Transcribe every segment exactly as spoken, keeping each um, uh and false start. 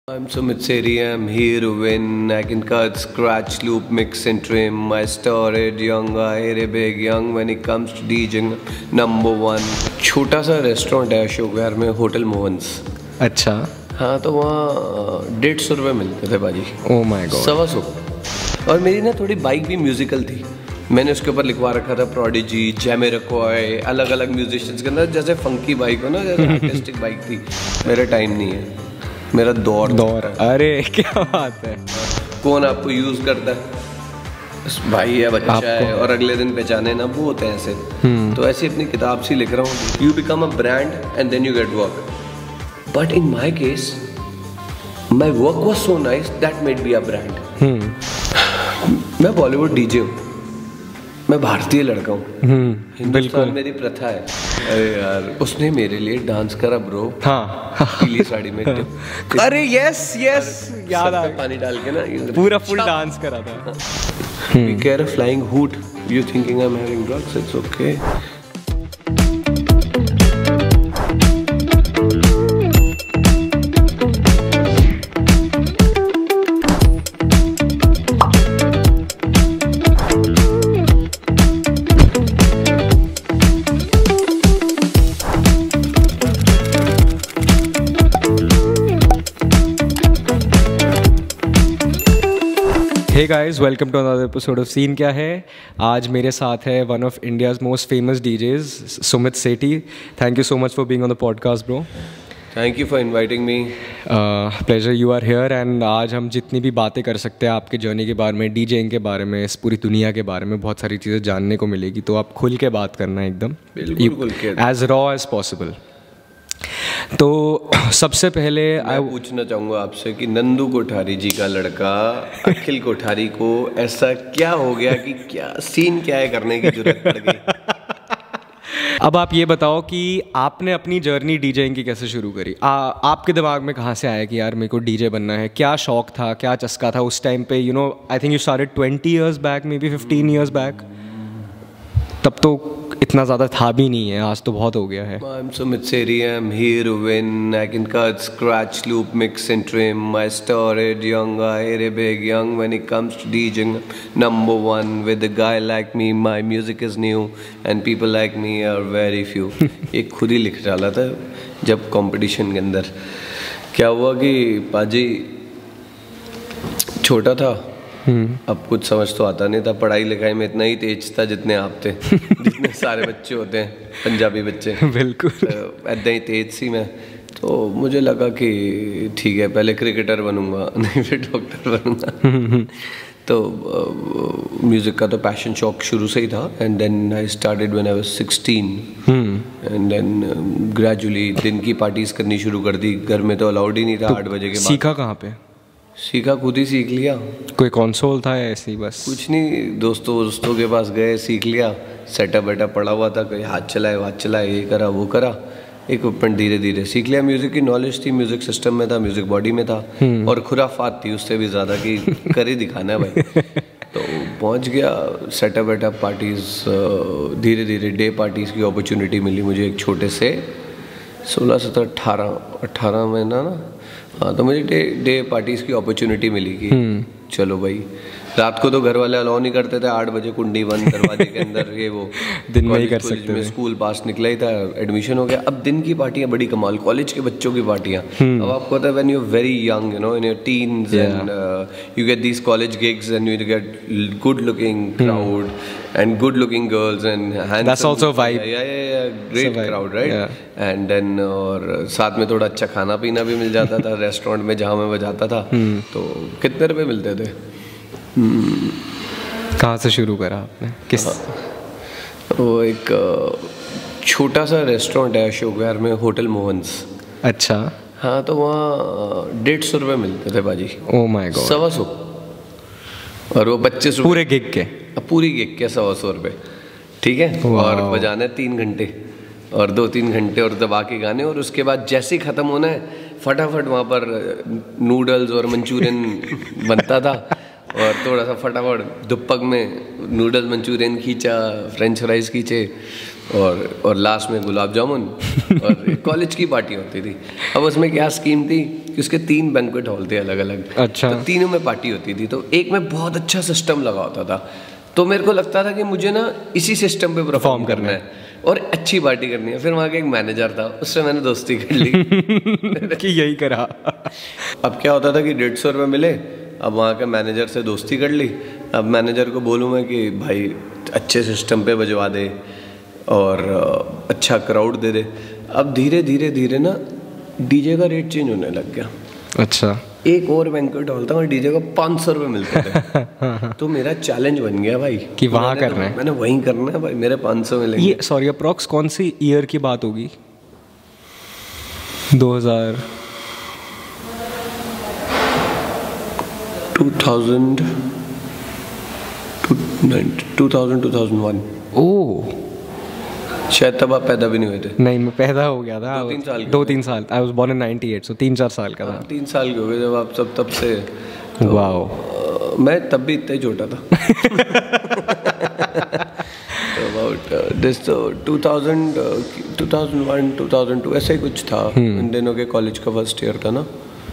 I'm Sumit Seri, I'm here to win. I can cut, scratch, loop, mix and trim. I started young, I hit it big young when it comes to DJing. Number one. छोटा सा restaurant है अशोक विहार में, hotel Mohan's. अच्छा। हाँ, तो वहाँ डेढ़ सौ रुपये मिलते थे बाजी। Oh my god. सवा सौ। और मेरी ना थोड़ी बाइक भी म्यूजिकल थी, मैंने उसके ऊपर लिखवा रखा था प्रोडिजी, जैमिरोक्वाई, अलग अलग म्यूजिशियंस के अंदर। जैसे फंकी बाइक हो ना, जैसे आर्टिस्टिक बाइक थी। मेरा टाइम नहीं है, मेरा दौर दौर अरे क्या बात है। कौन आपको यूज करता है, भाई है, बच्चा है, और अगले दिन पहचाने ना, वो होते हैं ऐसे। तो ऐसे अपनी किताब सी लिख रहा हूँ, you become a brand and then you get work. But in my case my work was so nice that made be a brand. मैं बॉलीवुड डीजे हूँ, मैं भारतीय लड़का हूँ, हिंदुस्तान मेरी प्रथा है। अरे यार, उसने मेरे लिए डांस करा ब्रो। हाँ, पीली साड़ी में। अरे यस यस, याद आ गया। पानी डाल के ना पूरा फुल डांस करा था। We get a flying hoot. You thinking I'm having drugs? It's okay. Hey guys, welcome to another episode of scene क्या है। आज मेरे साथ है one of India's most famous DJs, Sumit Sethi. Thank you so much for being on the podcast bro. Thank you for inviting me. Pleasure, you are here. And आज हम जितनी भी बातें कर सकते हैं आपके जर्नी के बारे में, डीजेइंग के बारे में, इस पूरी दुनिया के बारे में बहुत सारी चीज़ें जानने को मिलेगी। तो आप खुल के बात करना एकदम, एज रॉ एज पॉसिबल। तो सबसे पहले मैं पूछना चाहूँगा आपसे कि नंदू कोठारी जी का लड़का अखिल कोठारी को ऐसा क्या हो गया कि क्या सीन क्या है करने की जरूरत पड़ गई? अब आप ये बताओ कि आपने अपनी जर्नी डीजेइंग की कैसे शुरू करी? आ, आपके दिमाग में कहाँ से आया कि यार मेरे को डीजे बनना है? क्या शौक था, क्या चस्का था उस टाइम पे? You know, I think you started twenty years back, maybe fifteen years back. तब तो इतना ज़्यादा था भी नहीं है, आज तो बहुत हो गया है। I'm Sumit Seri, I'm here to win. I can cut, scratch, loop, mix and trim. I started young, I hit it big young when it comes to DJing. Number one, with a guy like me, my music is new and people like me are very few. ये खुद ही लिख डाला था जब competition के अंदर। क्या हुआ कि पाजी छोटा था, अब कुछ समझ तो आता नहीं था, पढ़ाई लिखाई में इतना ही तेज था जितने आप थे, जितने सारे बच्चे होते हैं पंजाबी बच्चे। बिल्कुल ऐसा ही तेज सी मैं। तो मुझे लगा कि ठीक है, पहले क्रिकेटर बनूंगा, नहीं फिर डॉक्टर बनूंगा। तो म्यूज़िक का तो पैशन शौक शुरू से ही था। And then I started when I was sixteen, and then gradually दिन की पार्टीज करनी शुरू कर दी। घर में तो अलाउड ही नहीं था। आठ बजे के बाद। सीखा कहाँ पे? सीखा खुद ही सीख लिया। कोई कंसोल था या ऐसे ही बस? कुछ नहीं, दोस्तों दोस्तों के पास गए, सीख लिया। सेटअप वेटअप पड़ा हुआ था, कोई हाथ चलाए हाथ चलाए, ये करा वो करा, इक्विपमेंट धीरे धीरे सीख लिया। म्यूज़िक की नॉलेज थी, म्यूज़िक सिस्टम में था, म्यूज़िक बॉडी में था, और खुराफात थी उससे भी ज़्यादा कि कर ही दिखाना है भाई। तो पहुंच गया। सेटअप वेटअप पार्टीज़, धीरे धीरे डे पार्टीज़ की अपॉर्चुनिटी मिली मुझे। एक छोटे से सोलह सत्रह अट्ठारह अट्ठारह महीना ना, हाँ, तो मुझे डे डे पार्टीज़ की अपॉर्चुनिटी मिली कि चलो भाई। रात को तो घर वाले अलाउ नहीं करते थे, आठ बजे कुंडी बंद दरवाजे के अंदर, ये वो दिन में ही कर सकते थे। स्कूल पास निकला ही था, एडमिशन हो गया। अब दिन की पार्टियाँ बड़ी कमाल, कॉलेज के बच्चों की पार्टियाँ। अब आपको पता है, when you are very young, you know, in your teens, and you get these college gigs and you get good looking crowd and good looking girls and handsome. That's also a vibe. Yeah, yeah, yeah, great crowd, right? Yeah. And then और साथ में थोड़ा अच्छा खाना पीना भी मिल जाता था रेस्टोरेंट में जहाँ मैं बजाता था। तो कितने रुपए मिलते थे? कहाँ से शुरू करा आपने? किस? वो एक छोटा सा रेस्टोरेंट है अशोक विहार में, होटल मोहन्स। अच्छा। हाँ, तो वहाँ डेढ़ सौ रुपये मिलते थे बाजी। Oh my god. सवा सौ। और वो पच्चीस पूरे गिग के? पूरी गिग के सवा सौ रुपये, ठीक है। और बजाना है तीन घंटे और दो तीन घंटे और दबा के गाने। और उसके बाद जैसे ही ख़त्म होना है, फटाफट वहाँ पर नूडल्स और मंचूरियन बनता था। और थोड़ा सा फटाफट दुपक में नूडल्स मंचूरियन खींचा, फ्रेंच फ्राइज खींचे, और और लास्ट में गुलाब जामुन। और कॉलेज की पार्टी होती थी। अब उसमें क्या स्कीम थी कि उसके तीन बैंक्वेट हॉल थे अलग अलग। अच्छा। तो तीनों में पार्टी होती थी, तो एक में बहुत अच्छा सिस्टम लगा होता था, तो मेरे को लगता था कि मुझे ना इसी सिस्टम पे परफॉर्म करना है और अच्छी पार्टी करनी है। फिर वहाँ के एक मैनेजर था, उससे मैंने दोस्ती कर ली कि यही करा। अब क्या होता था कि डेढ़ सौ रुपये मिले, अब वहाँ के मैनेजर से दोस्ती कर ली। अब मैनेजर को बोलूँ मैं कि भाई अच्छे सिस्टम पे बजवा दे और अच्छा क्राउड दे दे। अब धीरे धीरे धीरे ना डीजे का रेट चेंज होने लग गया। अच्छा। एक और बैंक्वेट हॉल था और डीजे को पाँच सौ रुपये मिलते थे। तो मेरा चैलेंज बन गया भाई कि वहाँ करना है, मैंने वहीं करना है भाई, मेरे पाँच सौ मिलेंगे। ये सॉरी अप्रॉक्स कौन सी ईयर की बात होगी? दो हज़ार two thousand two thousand two thousand one. ओह, शायद तब आप पैदा भी नहीं हुए थे। नहीं, मैं पैदा हो गया था। दो तीन साल दो तीन साल I was born in ninety eight, so तीन चार साल का था। तीन साल के हो गए जब आप सब तब से। तो वाओ। मैं तब भी इतना ही छोटा था। About this two thousand two thousand one two thousand two ऐसा ही कुछ था। इन दिनों के कॉलेज का फर्स्ट ईयर था ना,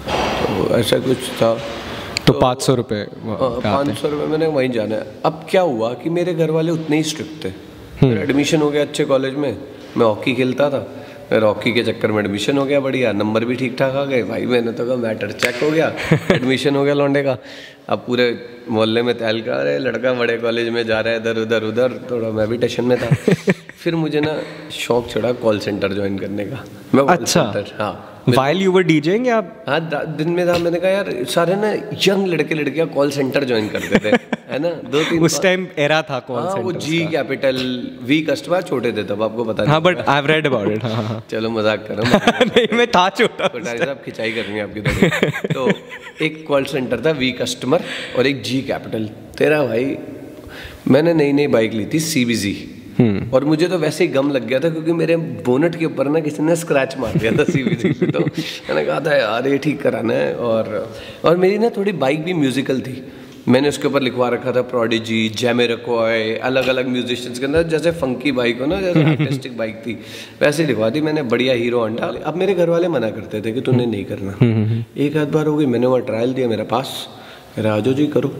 तो ऐसा कुछ था। तो पाँच सौ रुपये पाँच सौ रुपये मैंने वहीं जाना है। अब क्या हुआ कि मेरे घर वाले उतने ही स्ट्रिक्ट थे। मेरा एडमिशन हो गया अच्छे कॉलेज में, मैं हॉकी खेलता था, मेरा हॉकी के चक्कर में एडमिशन हो गया, बढ़िया नंबर भी ठीक ठाक आ गए भाई। मैंने तो कहा मैटर चेक हो गया, एडमिशन हो गया लौंडे का। अब पूरे मोहल्ले में तहलका, अरे लड़का बड़े कॉलेज में जा रहा है, इधर उधर उधर, थोड़ा मैं भी टेंशन में था। फिर मुझे ना शौक चढ़ा कॉल सेंटर ज्वाइन करने का। मैं कॉल सेंटर, हाँ, While you were DJing या? हाँ, दिन में था। मैंने कहा यार सारे ना यंग लड़के लड़कियां कॉल सेंटर ज्वाइन करते थे, है ना, दो तीन उस टाइम एरा था कॉल सेंटर। वो जी कैपिटल वी कस्टमर छोटे थे तब, आपको पता नहीं। हाँ, but I have read about it. हाँ, चलो मजाक कर रहा हूँ। नहीं, मैं था छोटा। कोटारी साहब खिंचाई करनी है आपकी तरफ। तो एक कॉल सेंटर था वी कस्टमर और एक जी कैपिटल। तेरा भाई मैंने नई नई बाइक ली थी सीबीजी, और मुझे तो वैसे ही गम लग गया था क्योंकि मेरे बोनट के ऊपर ना किसी ने स्क्रैच मार दिया था सीबीजी पे। तो मैंने कहा था यार ये ठीक कराना है। और और मेरी ना थोड़ी बाइक भी म्यूजिकल थी। मैंने उसके ऊपर लिखवा रखा था प्रोडिजी, जैमिरोक्वाई, अलग अलग म्यूजिशियंस के अंदर, जैसे फंकी बाइक हो ना, जैसे आर्टिस्टिक बाइक थी वैसे ही लिखवा दी मैंने, बढ़िया हीरो होंडा। अब मेरे घर वाले मना करते थे कि तूने नहीं करना। एक आध बार हो गई, मैंने वहाँ ट्रायल दिया मेरे पास, कह रहा आजो जी करो।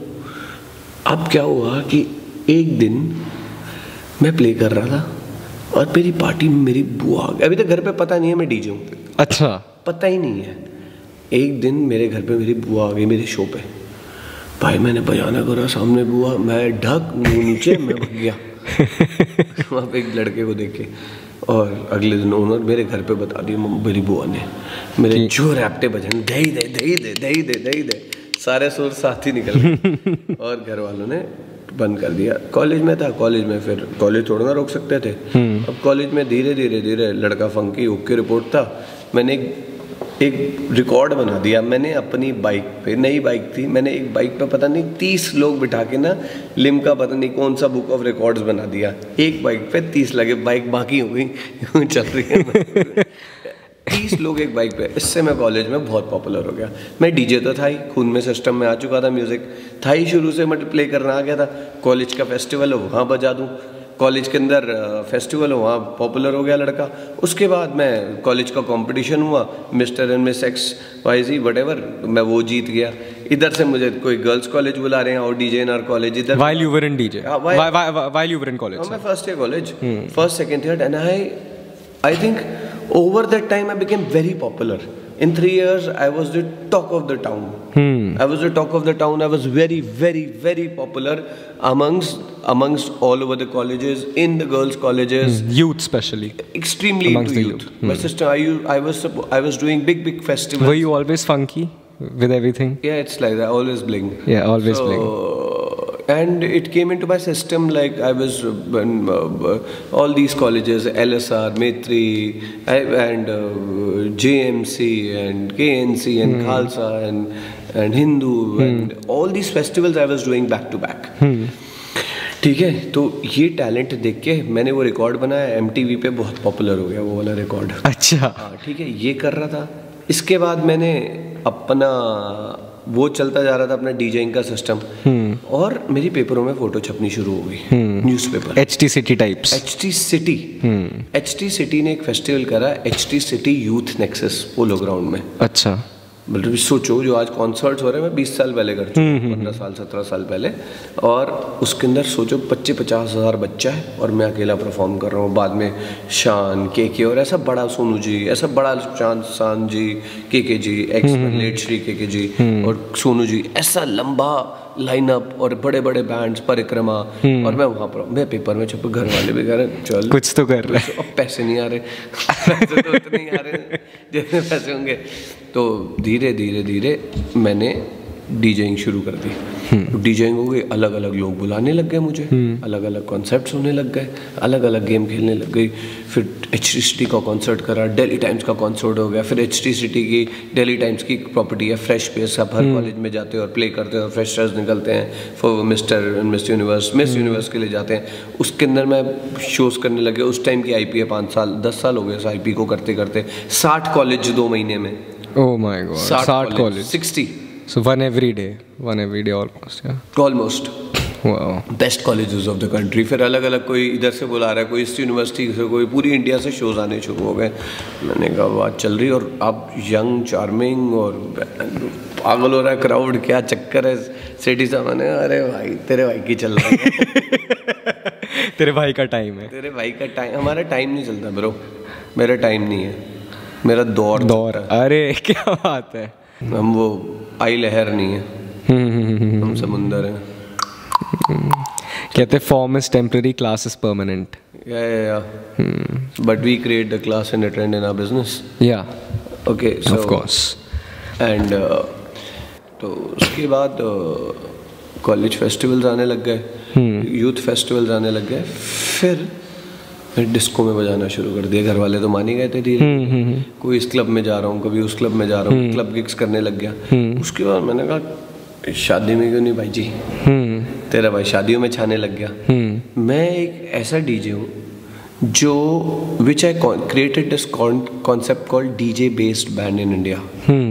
अब क्या हुआ कि एक दिन मैं प्ले कर रहा था और मेरी पार्टी में मेरी बुआ आ गई। अभी तक घर पे पता नहीं है मैं डीजे हूँ। अच्छा। पता ही नहीं है। एक दिन मेरे घर पे मेरी बुआ आ गई मेरे शो पे। भाई मैंने बजाना करा, सामने बुआ, मैं ढक मुँह नीचे, मैं भाग गया वहाँ पे एक लड़के को देख के। और अगले दिन ओनर मेरे घर पे बता दिया मेरी बुआ ने, मेरे जो रैप्टे बजन दही दे दही दे दही दे दही दे, सारे सुर साथ ही निकल गए। और घर वालों ने बंद कर दिया। कॉलेज में था, कॉलेज में फिर कॉलेज थोड़ा ना रोक सकते थे। अब कॉलेज में धीरे धीरे धीरे लड़का फंकी ओके रिपोर्ट था। मैंने एक एक रिकॉर्ड बना दिया मैंने अपनी बाइक पे, नई बाइक थी, मैंने एक बाइक पे पता नहीं तीस लोग बिठा के ना लिम्का पता नहीं कौन सा बुक ऑफ रिकॉर्ड्स बना दिया। एक बाइक पे तीस लगे, बाइक बाकी हो गई चल रही है तीस लोग एक बाइक पे। इससे मैं कॉलेज में बहुत पॉपुलर हो गया। मैं डीजे तो था ही, खून में सिस्टम में आ चुका था, म्यूज़िक था ही शुरू से, मैं प्ले करना आ गया था। कॉलेज का फेस्टिवल हो वहाँ बजा दूँ, कॉलेज के अंदर फेस्टिवल हो वहाँ पॉपुलर हो गया लड़का। उसके बाद मैं कॉलेज का कंपटीशन हुआ, mister and miss X Y Z whatever, मैं वो जीत गया। इधर से मुझे कोई गर्ल्स कॉलेज बुला रहे हैं और डीजे इन आवर कॉलेज इधर। While you were in D J, while you were in college, मैं first year college, first second third, and I I think over that time I became very popular. In three years I was the talk of the town. Hmm. I was the talk of the town. I was very very very popular amongst amongst all over the colleges, in the girls colleges, hmm. youth especially, extremely amongst into the youth. youth. Hmm. My sister, I I was I was doing big big festivals. Were you always funky with everything? Yeah, it's like that, always bling. Yeah, always so, bling. And it came into my system like I was uh, when, uh, all these colleges, L S R, Maitri, and uh, J M C, and K N C, and hmm. Khalsa, and and Hindu, hmm. and all these festivals I was doing back to back. ठीक है, तो ये talent देख के मैंने वो record बनाया, M T V पे बहुत पॉपुलर हो गया वो वाला रिकॉर्ड। अच्छा। हाँ ठीक है, ये कर रहा था। इसके बाद मैंने अपना वो चलता जा रहा था अपना डीजेइंग का सिस्टम, और मेरी पेपरों में फोटो छपनी शुरू हो गई, newspaper, H T city types. H T city H T city ने एक फेस्टिवल करा, H T city youth nexus polo ground में। अच्छा। मतलब सोचो जो आज कॉन्सर्ट्स हो रहे हैं मैं बीस साल पहले कर चुका हूँ, पंद्रह साल सत्रह साल पहले, और उसके अंदर सोचो पच्चीस पचास हज़ार बच्चा है और मैं अकेला परफॉर्म कर रहा हूँ। बाद में शान, के के और ऐसा बड़ा सोनू जी, ऐसा बड़ा चांद शान जी, के के जी, एक्स लेट श्री के के जी और सोनू जी, ऐसा लंबा लाइनअप और बड़े बड़े बैंड्स, परिक्रमा, और मैं वहाँ पर मैं पेपर में छप, घर वाले भी कह रहे हैं चल कुछ तो कर रहे हैं, अब पैसे नहीं आ रहे पैसे तो उतने ही आ रहे जितने पैसे होंगे। तो धीरे धीरे धीरे मैंने डीजेइंग शुरू कर दी। डीजेइंग हो गई, अलग अलग लोग बुलाने लग गए मुझे, अलग अलग कॉन्सेप्ट्स होने लग गए, अलग अलग गेम खेलने लग गई। फिर एच टी सिटी का कॉन्सर्ट करा, दिल्ली टाइम्स का कॉन्सर्ट हो गया। फिर एच टी सिटी की, दिल्ली टाइम्स की प्रॉपर्टी है फ्रेश पेस, आप हर कॉलेज में जाते हो और प्ले करते हो, फ्रेशर्स निकलते हैं for mister miss universe miss universe के लिए जाते हैं। उसके अंदर मैं शोज़ करने लगे। उस टाइम की आई पी है पाँच साल दस साल हो गए आई पी को करते करते। साठ कॉलेज दो महीने में। ओह माय गॉड, साठ college, sixty. So one every day, one every day almost, yeah. Almost. Wow. Best colleges of the country. फिर अलग अलग कोई इधर से बुला रहा है, कोई इस यूनिवर्सिटी से, कोई पूरी इंडिया से शोज़ आने शुरू हो गए। मैंने कहा बात चल रही, और अब यंग चार्मिंग और पागल हो रहा है क्राउड, क्या चक्कर है सिटी से। मैंने अरे भाई तेरे भाई की चल रहा है तेरे भाई का टाइम है, तेरे भाई का टाइम। हमारा टाइम नहीं चलता ब्रो, मेरा टाइम नहीं है, मेरा दौर दौर। अरे क्या बात है। हम वो आई लहर नहीं है, हम समुंदर हैं। कहते form is temporary, class is permanent. Yeah yeah but we create the class and trend in our business. Yeah okay, of course. And तो उसके बाद कॉलेज फेस्टिवल्स आने लग गए, यूथ फेस्टिवल्स आने लग गए। फिर मैं डिस्को में बजाना शुरू कर दिया। घर वाले तो मान ही गए थे धीरे धीरे। कोई इस क्लब में जा रहा हूँ, कभी उस क्लब में जा रहा हूँ, क्लब गिग्स करने लग गया। उसके बाद मैंने कहा शादी में क्यों नहीं भाई जी, तेरा भाई शादियों में छाने लग गया। मैं एक ऐसा डीजे हूँ जो which I created this concept called DJ based band in India.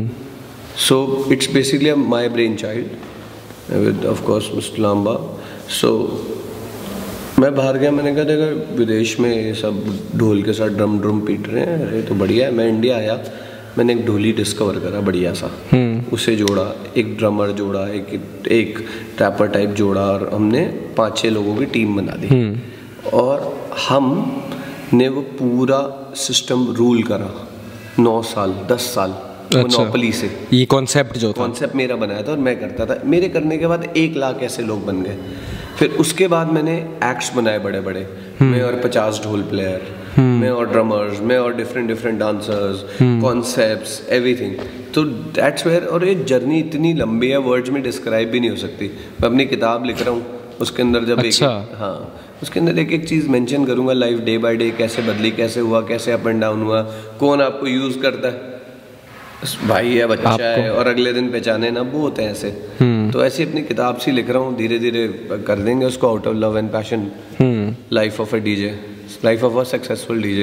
So it's basically my brain child with of course mister Lamba. So मैं बाहर गया, मैंने कहा देखा विदेश में ये सब ढोल के साथ ड्रम ड्रम पीट रहे हैं, अरे तो बढ़िया है। मैं इंडिया आया, मैंने एक ढोली डिस्कवर करा बढ़िया सा, उसे जोड़ा, एक ड्रमर जोड़ा, एक एक रैपर टाइप जोड़ा, और हमने पाँच छः लोगों की टीम बना दी। और हम ने वो पूरा सिस्टम रूल करा नौ साल दस साल मोनोपोली से। ये कॉन्सेप्ट जो था, कॉन्सेप्ट मेरा बनाया था और मैं करता था। मेरे करने के बाद एक लाख ऐसे लोग बन गए। फिर उसके बाद मैंने एक्ट्स बनाए बड़े बड़े, मैं और पचास ढोल प्लेयर, मैं और ड्रमर्स, मैं और different different dancers, concepts, everything. तो दैट्स वेयर। और ये जर्नी इतनी लंबी है, वर्ड्स में डिस्क्राइब भी नहीं हो सकती। मैं अपनी किताब लिख रहा हूँ, उसके अंदर जब अच्छा। एक हाँ उसके अंदर एक एक चीज़ मेंशन करूँगा, लाइफ डे बाय डे कैसे बदली, कैसे हुआ, कैसे अप एंड डाउन हुआ, कौन आपको यूज़ करता है, भाई है, बच्चा है, और अगले दिन पहचाने ना, वो होते हैं ऐसे। तो ऐसी अपनी किताब सी लिख रहा हूँ, धीरे धीरे कर देंगे उसको, out of love and passion, life of a DJ, life of a successful DJ,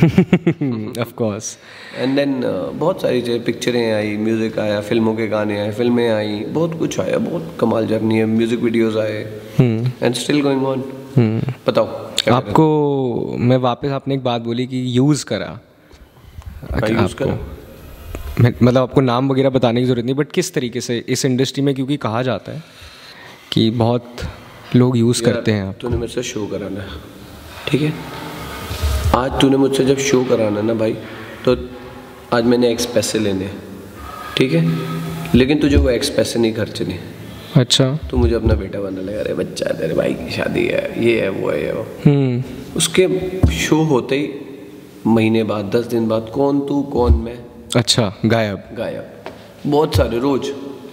of course. And then बहुत सारी चीज़ें, पिक्चरें आई, म्यूज़िक आया, फिल्मों के गाने आए, फिल्में आई, बहुत कुछ आया, बहुत कमाल जर्नी है, म्यूज़िक वीडियोज़ आए, एंड स्टिल गोइंग ऑन। बताओ आपको। मैं वापस, आपने एक बात बोली कि यूज़ करा, यूज़ करा, मतलब आपको नाम वगैरह बताने की ज़रूरत नहीं, बट किस तरीके से इस इंडस्ट्री में, क्योंकि कहा जाता है कि बहुत लोग यूज़ करते हैं। तूने मेरे से शो कराना है, ठीक है, आज तूने मुझसे जब शो कराना ना भाई, तो आज मैंने एक्स पैसे लेने, ठीक है, लेकिन तुझे वो एक्स पैसे नहीं खर्चने। अच्छा। तो मुझे अपना बेटा बनने लगा, अरे बच्चा है, तेरे भाई की शादी है, ये है, वो है, ये वो। उसके शो होते ही महीने बाद, दस दिन बाद, कौन तू कौन मैं, अच्छा, गायब गायब, बहुत सारे रोज।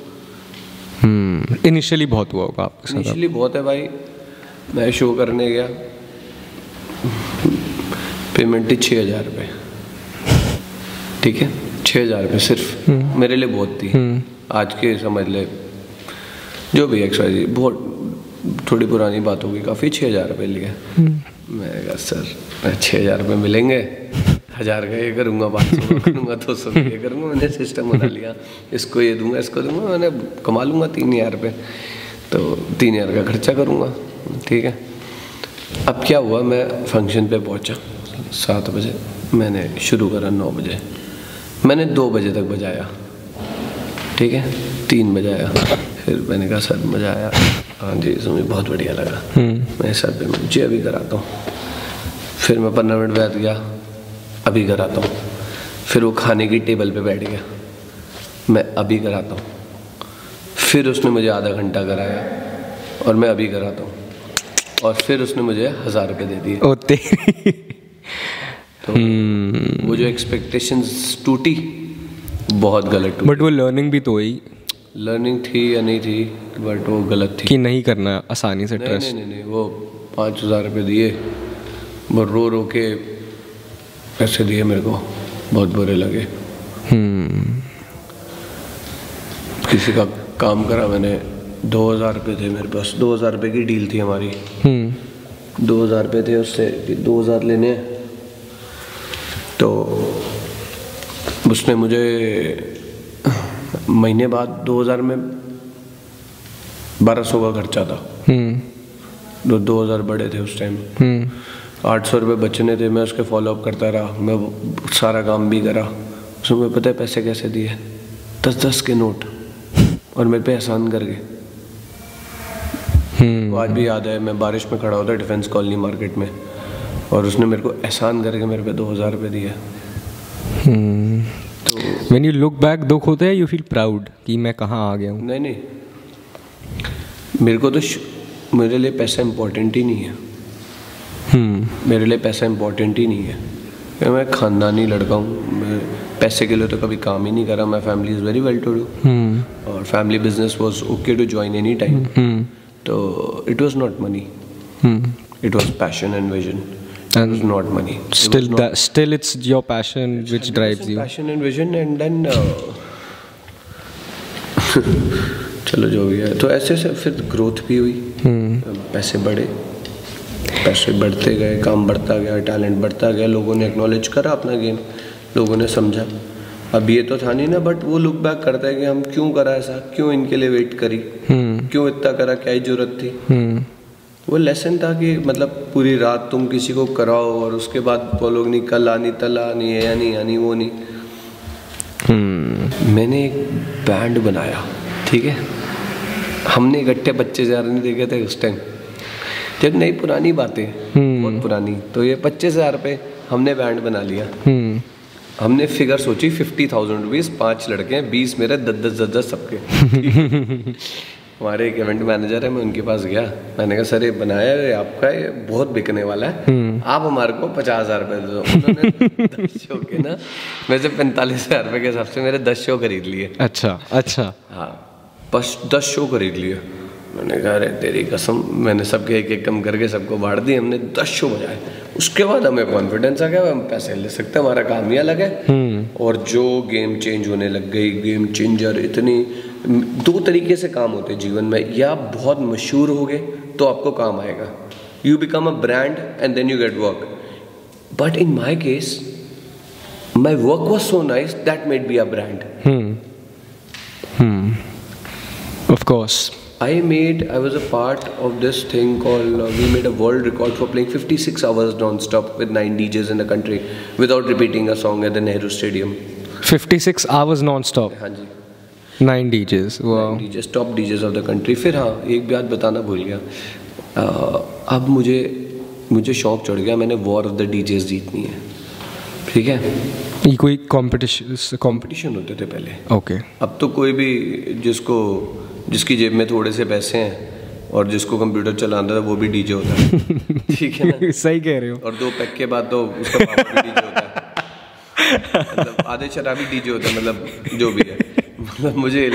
हम्म इनिशियली बहुत हुआ होगा आपके साथ? इनिशियली बहुत है भाई। मैं शो करने गया, पेमेंट थी छः हज़ार रुपये, ठीक है, छः हज़ार रुपये सिर्फ, मेरे लिए बहुत थी। आज के समझ ले जो भी एक्सवाइजी, बहुत थोड़ी पुरानी बात होगी काफ़ी, छः हज़ार रुपये लिया। मैं कहा सर छः हज़ार रुपये मिलेंगे, हज़ार का ये करूँगा, पाँच सौ करूँगा, दो सौ का ये करूँगा। मैंने सिस्टम बना लिया, इसको ये दूंगा, इसको दूंगा, मैंने कमा लूँगा तीन हज़ार रुपये, तो तीन हज़ार का खर्चा करूँगा, ठीक है। अब क्या हुआ, मैं फंक्शन पे पहुँचा सात बजे, मैंने शुरू करा नौ बजे, मैंने दो बजे तक बजाया, ठीक है, तीन बजाया, फिर मैंने कहा सर मज़ा आया, हाँ जी सर मुझे बहुत बढ़िया लगा, मैं सर पे मुझे अभी कराता हूँ। फिर मैं पंद्रह मिनट बैठ गया, अभी कराता हूँ। फिर वो खाने की टेबल पे बैठ गया, मैं अभी कराता हूँ। फिर उसने मुझे आधा घंटा कराया और मैं अभी कराता हूँ, और फिर उसने मुझे हज़ार रुपये दे दिए। ओ तेरी। तो वो जो एक्सपेक्टेशंस टूटी, बहुत गलत टूटी। बट वो लर्निंग भी तो हुई। लर्निंग थी या नहीं थी, बट वो गलत थी कि नहीं करना आसानी से नहीं, ट्रस्ट। नहीं नहीं नहीं वो पाँच हज़ार रुपये दिए, वो रो रो के पैसे दिए मेरे को, बहुत बुरे लगे। किसी का काम करा मैंने, दो हज़ार रुपये थे मेरे पास, दो हज़ार रुपये की डील थी हमारी, दो हज़ार रुपये थे, उससे दो हज़ार लेने, तो उसने मुझे महीने बाद दो हज़ार में बारह सौ का खर्चा था, दो दो हज़ार बड़े थे उस टाइम, आठ सौ रुपये बचने थे, मैं उसके फॉलोअप करता रहा, मैं सारा काम भी करा। उसमें पता है पैसे कैसे दिए, दस दस के नोट, और मेरे पे एहसान कर गए। वो आज भी याद है, मैं बारिश में खड़ा होता डिफेंस कॉलोनी मार्केट में, और उसने मेरे को एहसान करके मेरे पे दो हज़ार रुपये दिए। व्हेन यू लुक बैक दुख होता है, यू फील प्राउड कि मैं कहाँ आ गया हूँ? नहीं नहीं, मेरे को तो मेरे लिए पैसा इम्पोर्टेंट ही नहीं है। hmm. मेरे लिए पैसा इम्पोर्टेंट ही नहीं है। मैं खानदानी लड़का हूँ, मैं पैसे के लिए तो कभी काम ही नहीं करा। My family is very well to do, और family business was okay to join any time. तो it was not money, it was passion and vision, and it was not money. Still, it that, still it's your passion which drives you. Passion and vision, and then uh, चलो जो भी है, तो ऐसे से फिर growth भी हुई, hmm. पैसे बढ़े, पैसे बढ़ते गए, काम बढ़ता गया, टैलेंट बढ़ता गया, लोगों ने एक्नॉलेज करा अपना गेम, लोगों ने समझा। अब ये तो था नहीं ना, बट वो लुक बैक करता है कि हम क्यों करा ऐसा, क्यों इनके लिए वेट करी, hmm. क्यों इतना करा, क्या ही जरूरत थी। hmm. वो लेसन था कि मतलब पूरी रात तुम किसी को कराओ और उसके बाद बोलोगे नहीं कल आनी तल आनी है या नहीं आनी, वो नहीं। hmm. मैंने एक बैंड बनाया, ठीक है, हमने इकट्ठे पच्चीस हज़ार नहीं देखे थे उस टाइम, जब नई पुरानी बातें, hmm. बहुत पुरानी, तो ये पच्चीस हज़ार पे हमने बैंड बना लिया। hmm. हमने फिगर सोची फिफ्टी थाउजेंड रुपीज़, पाँच लड़के हैं, बीस मेरे, दस दस दस दस सबके। हमारे एक इवेंट मैनेजर है, मैं उनके पास गया, मैंने कहा सर ये बनाया है आपका, ये बहुत बिकने वाला है, hmm. आप हमारे को पचास हज़ार रुपये दे दो। उन्होंने दस शो के ना, वैसे पैंतालीस हज़ार रुपये के हिसाब से मेरे दस शो खरीद लिए। अच्छा अच्छा, हाँ, बस दस शो खरीद लिए। मैंने कहा अरे तेरी कसम, मैंने सबके एक एक कम करके सबको बांट दी, हमने दस शो बजाए। उसके बाद हमें कॉन्फिडेंस आ गया, हम पैसे ले सकते हैं, हमारा काम ही अलग है। hmm. और जो गेम चेंज होने लग गई, गेम चेंजर इतनी, दो तरीके से काम होते हैं जीवन में, या आप बहुत मशहूर हो गए तो आपको काम आएगा, you become a brand and then you get work. But in my case my work was so nice that made be a brand. Of course. I made, I was a part of this thing called, uh, we made a world record for playing fifty-six hours non-stop with nine D Js in the country without repeating a song at the Nehru Stadium. fifty-six hours non-stop? हाँ जी, nine D Js, wow. nine D Js, top D Js of the country. फिर हाँ, एक बात बताना भूल गया, uh, अब मुझे मुझे शौक चढ़ गया, मैंने war of the DJs जीतनी है, ठीक है। ये कोई कंपटीशन कंपटीशन होते थे पहले, ओके okay. अब तो कोई भी जिसको जिसकी जेब में थोड़े से पैसे हैं और जिसको कंप्यूटर चलाना था वो भी डीजे होता है, ठीक है ना? सही कह रहे हो। और दो पैक के बाद तो उसका पापा भी डीजे होता है, मतलब आधे शराबी डीजे होता है, मतलब जो भी है, मतलब मुझे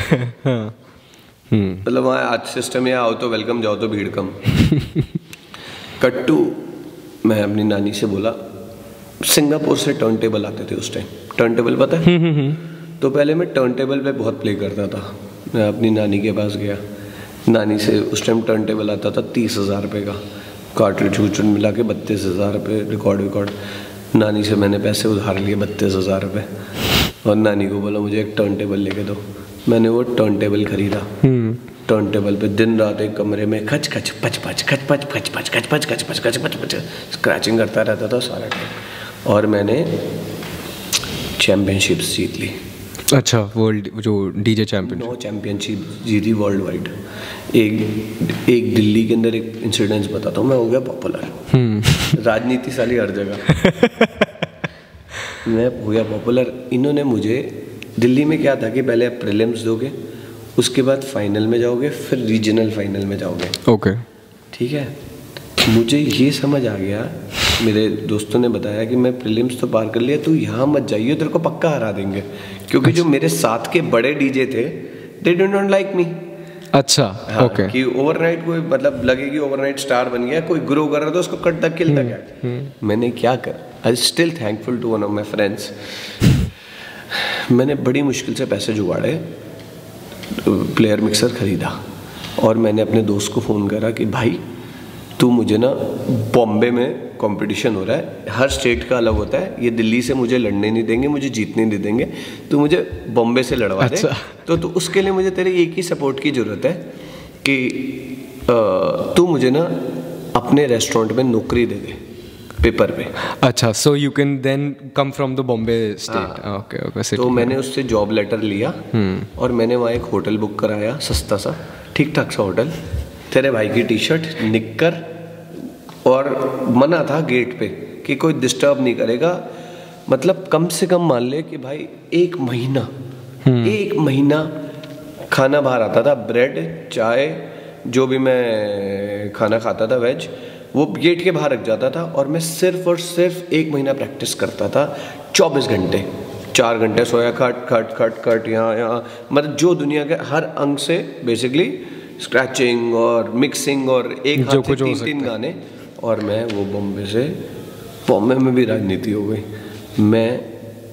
मतलब वहाँ आज सिस्टम ये आओ तो वेलकम, जाओ तो भीड़ कम। कट्टू, मैं अपनी नानी से बोला, सिंगापुर से टर्न टेबल आते थे उस टाइम, टर्न टेबल पता है? तो पहले मैं टर्न टेबल पे बहुत प्ले करता था। मैं अपनी नानी के पास गया, नानी से उस टाइम टर्न टेबल आता था तीस हज़ार रुपये का, कार्ट्रिज वूट्रिज मिला के बत्तीस हज़ार रुपये, रिकॉर्ड विकॉर्ड। नानी से मैंने पैसे उधार लिए बत्तीस हज़ार रुपये, और नानी को बोला मुझे एक टर्न टेबल लेके दो। मैंने वो टर्न टेबल खरीदा, टर्न टेबल पे दिन रात एक कमरे में खच खच पच पच खच पच खच पच खच पच खच पच खच पच पच स्क्रैचिंग करता रहता था सारा टाइम, और मैंने चैम्पियनशिप्स जीत ली। अच्छा, वर्ल्ड जो डीजे चैंपियन नौ चैंपियनशिप जीती वर्ल्ड वाइड। एक एक दिल्ली के अंदर एक इंसिडेंस बताता हूँ, मैं हो गया पॉपुलर। राजनीति साली हर जगह। मैं हो गया पॉपुलर। इन्होंने मुझे, दिल्ली में क्या था कि पहले आप प्रीलिम्स दोगे, उसके बाद फाइनल में जाओगे, फिर रीजनल फाइनल में जाओगे। ओके, ठीक है। मुझे ये समझ आ गया, मेरे दोस्तों ने बताया कि मैं प्रीलिम्स तो पार कर लिया, तू यहाँ मत जाइए, तेरे को पक्का हरा देंगे। क्योंकि जो मेरे साथ के बड़े डीजे थे, they did not like me. अच्छा, हाँ, ओके। कि ओवरनाइट कोई मतलब लगे कि ओवरनाइट स्टार बन गया, कोई ग्रो कर रहा था, उसको कट तक किल तक। मैंने क्या कर, I still thankful to one of my friends. मैंने बड़ी मुश्किल से पैसे जुगाड़े, प्लेयर मिक्सर खरीदा, और मैंने अपने दोस्त को फ़ोन करा कि भाई तू मुझे ना, बॉम्बे में कंपटीशन हो रहा है, हर स्टेट का अलग होता है, ये दिल्ली से मुझे लड़ने नहीं देंगे, मुझे जीतने नहीं देंगे, तू मुझे बॉम्बे से लड़वा दे। अच्छा। तो तो उसके लिए मुझे तेरे एक ही सपोर्ट की ज़रूरत है कि तू मुझे ना अपने रेस्टोरेंट में नौकरी दे दे, पेपर पे। अच्छा, so you can then come from the Bombay state. Okay okay. तो मैंने उससे जॉब लेटर लिया, और मैंने वहाँ एक होटल बुक कराया, सस्ता सा, ठीक ठाक सा होटल। तेरे भाई की टी शर्ट, निक्कर, और मना था गेट पे कि कोई डिस्टर्ब नहीं करेगा। मतलब कम से कम मान ले कि भाई एक महीना एक महीना खाना बाहर आता था, ब्रेड, चाय, जो भी मैं खाना खाता था वेज, वो गेट के बाहर रख जाता था, और मैं सिर्फ और सिर्फ एक महीना प्रैक्टिस करता था, चौबीस घंटे, चार घंटे सोया, खट खट खट खट, यहाँ यहाँ, मतलब जो दुनिया के हर अंग से बेसिकली स्क्रैचिंग और मिक्सिंग, और एक हाथ से तीन तीन गाने। और मैं वो बॉम्बे से, बॉम्बे में भी राजनीति हो गई। मैं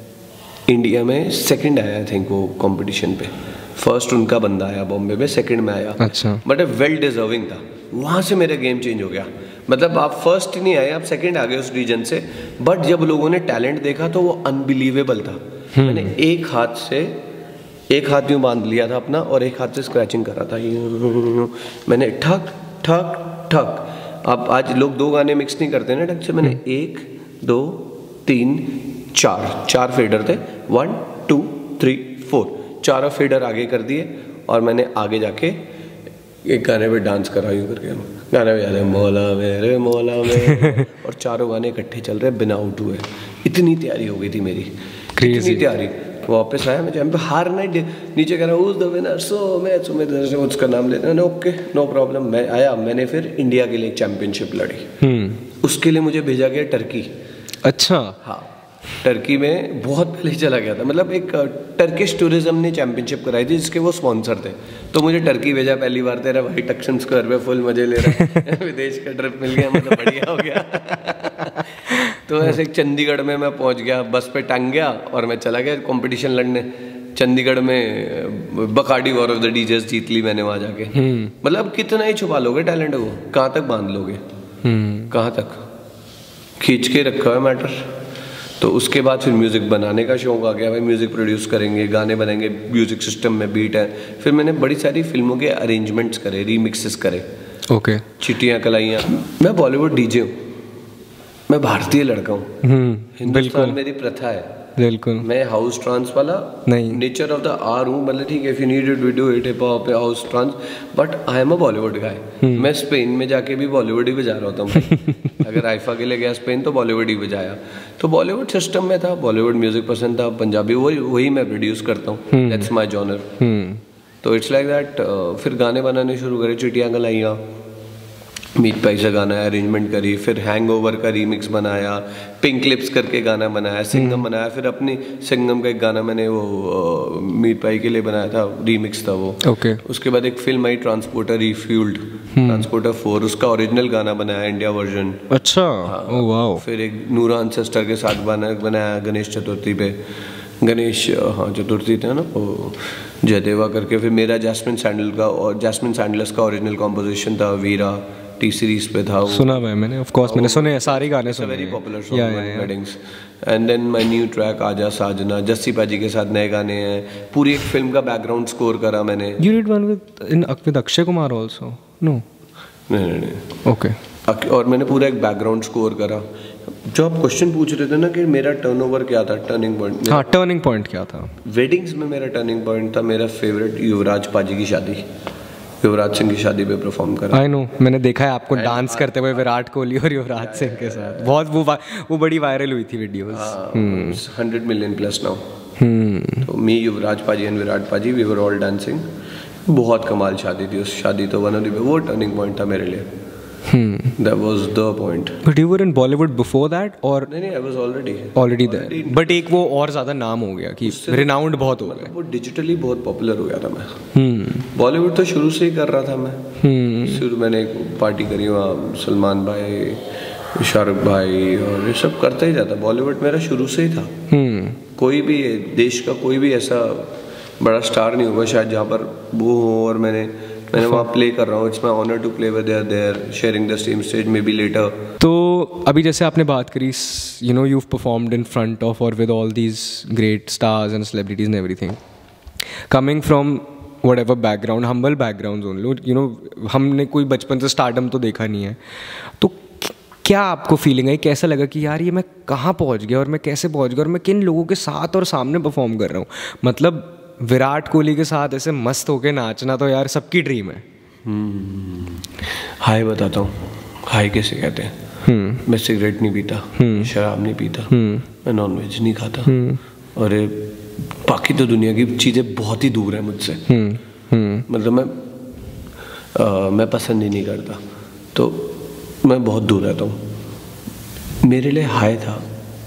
इंडिया में सेकंड आया, आई थिंक, वो कंपटीशन पे। फर्स्ट उनका बंदा आया बॉम्बे में, सेकंड में आया। अच्छा। बट वेल डिजर्विंग था। वहाँ से मेरा गेम चेंज हो गया। मतलब आप फर्स्ट ही नहीं आए, आप सेकंड आ गए उस रीजन से, बट जब लोगों ने टैलेंट देखा तो वो अनबिलीवेबल था। मैंने एक हाथ से, एक हाथ यूँ बांध लिया था अपना, और एक हाथ से स्क्रैचिंग कर रहा था। मैंने ठक ठक ठक, अब आज लोग दो गाने मिक्स नहीं करते ना ढंग से, मैंने एक दो तीन चार चार फेडर थे, वन टू थ्री फोर, चारों फेडर आगे कर दिए, और मैंने आगे जाके एक गाने पे डांस करा यूँ करके। गाने पे जाते मौला मेरे मौला मेरे, और चारों गाने इकट्ठे चल रहे बिना आउट हुए। इतनी तैयारी हो गई थी मेरी, इतनी तैयारी। वापस आया मैं जहाँ पे हार नहीं, नीचे कह रहा हूँ द विनर सो मैच, मैं उसका नाम लेते हैं, ओके नो प्रॉब्लम। मैं आया, मैंने फिर इंडिया के लिए चैंपियनशिप लड़ी। उसके लिए मुझे भेजा गया टर्की। अच्छा। हाँ, टर्की में बहुत पहले चला गया था। मतलब एक टर्किश टूरिज्म ने चैंपियनशिप कराई थी, जिसके वो स्पॉन्सर थे। तो मुझे टर्की भेजा पहली बार। तेरा भाई टक्सन स्क्वायर पे फुल मजे ले रहा है। विदेश का ट्रिप मिल गया, मतलब बढ़िया हो गया। तो ऐसे चंडीगढ़ में मैं पहुंच गया, बस पे टांग गया, और मैं चला गया कंपटीशन लड़ने। चंडीगढ़ में Bacardi war of the DJs जीत ली मैंने वहाँ जाके। मतलब कितना ही छुपा लोगे टैलेंट को, कहाँ तक बांध लोगे, कहाँ तक खींच के रखा है मैटर। तो उसके बाद फिर म्यूज़िक बनाने का शौक आ गया। भाई म्यूज़िक प्रोड्यूस करेंगे, गाने बनेंगे, म्यूज़िक सिस्टम में बीट है। फिर मैंने बड़ी सारी फिल्मों के अरेंजमेंट्स करे, रीमिक्सेस करे। ओके। चिट्टियाँ कलाइयाँ। मैं बॉलीवुड डीजे हूँ, मैं भारतीय लड़का हूँ। हिंदुस्तान मेरी प्रथा है। बिल्कुल। मैं हाउस ट्रांस वाला नहीं, नेचर ऑफ द आर हूँ। मतलब ठीक है, if you need it we do it, hip hop, house trance, but I am a Bollywood guy. मैं स्पेन में जाके भी बॉलीवुड ही बजा रहा होता हूँ। अगर आइफा के लिए गया स्पेन तो बॉलीवुड ही बजाया। तो बॉलीवुड सिस्टम में था, बॉलीवुड म्यूजिक पसंद था, पंजाबी, वही वही मैं प्रोड्यूस करता हूँ। That's my genre. तो इट्स लाइक दैट। फिर गाने बनाने शुरू करे, चिटियाँ गलाइयाँ, मीत पाई से गाना अरेंजमेंट करी, फिर हैंगओवर का रीमिक्स बनाया, पिंक लिप्स करके गाना बनाया, सिंगम बनाया। फिर अपनी सिंगम का एक गाना मैंने वो मीत पाई के लिए बनाया था, रीमिक्स था वो। ओके। उसके बाद एक फिल्म आई ट्रांसपोर्टर रिफ्यूल्ड, ट्रांसपोर्टर फोर, उसका ओरिजिनल गाना बनाया, इंडिया वर्जन। अच्छा। Oh wow. फिर एक नूरा अनसेस्टर के साथ बना बनाया गणेश चतुर्थी पे, गणेश हाँ चतुर्थी था ना वो, जयदेवा करके। फिर मेरा जैस्मिन सैंडल का और जैस्मिन सैंडलस का ओरिजिनल कॉम्पोजिशन था, वीरा टी सीरीज पे था वो। सुना मैं मैंने, ऑफ कोर्स मैंने सुने, सारे गाने सुने। Very popular song in weddings. And then my new track आजा साजना, जस्सी पाजी के साथ नए गाने हैं। पूरी एक फिल्म का बैकग्राउंड स्कोर करा मैंने। You did one with in with Akshay Kumar also? No. नहीं नहीं नहीं। ओके। और मैंने पूरा एक बैकग्राउंड स्कोर करा, जो आप क्वेश्चन पूछ रहे थे ना कि मेरा टर्नओवर क्या था, टर्निंग पॉइंट। हाँ, टर्निंग पॉइंट क्या था? वेडिंग्स में मेरा टर्निंग पॉइंट था मेरा फेवरेट युवराज पाजी की शादी। युवराज सिंह की शादी पे परफॉर्म करा। आई नो, मैंने देखा है आपको डांस करते हुए विराट कोहली और युवराज सिंह के साथ। बहुत वो वो बड़ी वायरल हुई थी videos. Hundred million plus now. तो मी, युवराज पाजी एंड विराट पाजी, वी वर ऑल डांसिंग। बहुत कमाल शादी थी। उस शादी तो वन ऑफ द वो टर्निंग पॉइंट था मेरे लिए। That was the point. But you were in Bollywood before that, or नहीं नहीं, I was already already there. But एक वो और ज़्यादा नाम हो गया कि renowned बहुत हो गया। वो digitally बहुत popular हो गया था मैं। Bollywood तो शुरू से ही कर रहा था मैं। शुरू मैंने एक पार्टी करी वहाँ, सलमान भाई, शाहरुख भाई और ये सब करता ही जाता। बॉलीवुड मेरा शुरू से ही था। कोई भी देश का कोई भी ऐसा बड़ा स्टार नहीं होगा शायद जहाँ पर वो हो और मैंने मैंने वहाँ प्ले कर रहा हूँ। It's my honour to play with there there sharing the same stage may be later. तो अभी जैसे आपने बात करी, you know you performed in front of और with all these great stars and celebrities and everything, coming from whatever background, humble background only, you know हमने कोई बचपन से स्टारडम तो देखा नहीं है, तो क्या आपको फीलिंग है, कैसा लगा कि यार ये मैं कहाँ पहुँच गया और मैं कैसे पहुँच गया और मैं किन लोगों के साथ और सामने परफॉर्म कर रहा हूँ? मतलब विराट कोहली के साथ ऐसे मस्त होके नाचना तो यार सबकी ड्रीम है। हाय बताता हूँ, हाय कैसे कहते हैं। मैं सिगरेट नहीं पीता, शराब नहीं पीता, मैं नॉनवेज नहीं खाता, और बाकी तो दुनिया की चीज़ें बहुत ही दूर है मुझसे। मतलब मैं आ, मैं पसंद ही नहीं करता, तो मैं बहुत दूर रहता हूँ। मेरे लिए हाय था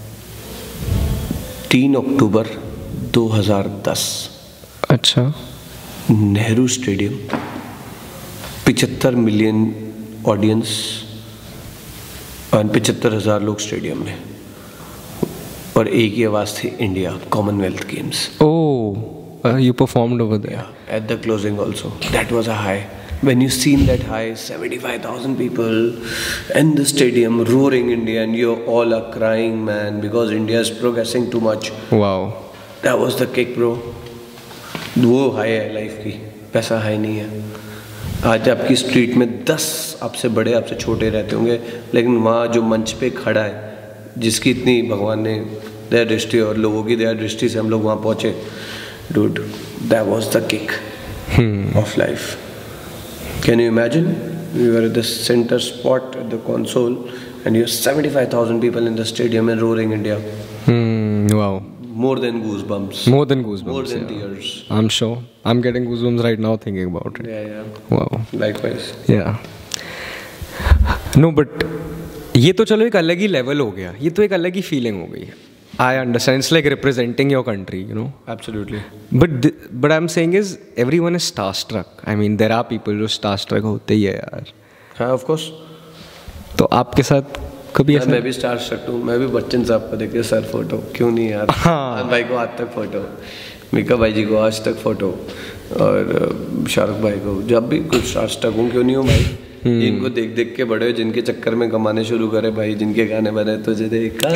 तीन अक्टूबर दो हज़ार दस। अच्छा। नेहरू स्टेडियम, पिचहत्तर मिलियन ऑडियंस और पिचहत्तर हजार लोग स्टेडियम में, और एक ही आवाज़ थी, India, Commonwealth Games. Oh, you performed over there at the closing also. That was a high. When you seen that high, seventy-five thousand people in the stadium roaring India, and you all are crying, man, because India is progressing too much. Wow. That was the kick, bro. वो high है life की, पैसा high नहीं है। आज आपकी street में दस आपसे बड़े आपसे छोटे रहते होंगे, लेकिन वहाँ जो मंच पे खड़ा है, जिसकी इतनी भगवान ने दया दृष्टि और लोगों की दया दृष्टि से हम लोग वहाँ पहुँचे, dude, that was the kick of life. Can you imagine? We were at the center spot at the console, and you have seventy-five thousand people in the stadium and roaring India. Hmm. Wow. More than goosebumps. More than goosebumps. More than yeah. tears. I'm sure. I'm getting goosebumps right now thinking about it. Yeah, yeah. Wow. Likewise. Yeah. No, but ये तो चलो एक अलग ही level हो गया, ये तो एक अलग ही फीलिंग हो गई। I understand. It's like representing your country, you know. Absolutely. But the, but I'm saying is everyone is starstruck. I mean, there are people जो starstruck होते ही है यार। हाँ, of course. तो आपके साथ कभी ऐसा? मैं भी starstruck हूँ। मैं भी बच्चन साहब को देख के सर फोटो, क्यों नहीं यार। हाँ। भाई को आज तक फोटो, मीका भाई जी को आज तक फोटो, और शाहरुख भाई को जब भी कुछ starstruck हूँ, क्यों नहीं हूँ भाई। जिनको देख देख के बड़े, जिनके चक्कर में कमाने शुरू करे भाई, जिनके गाने बने तुझे देखा।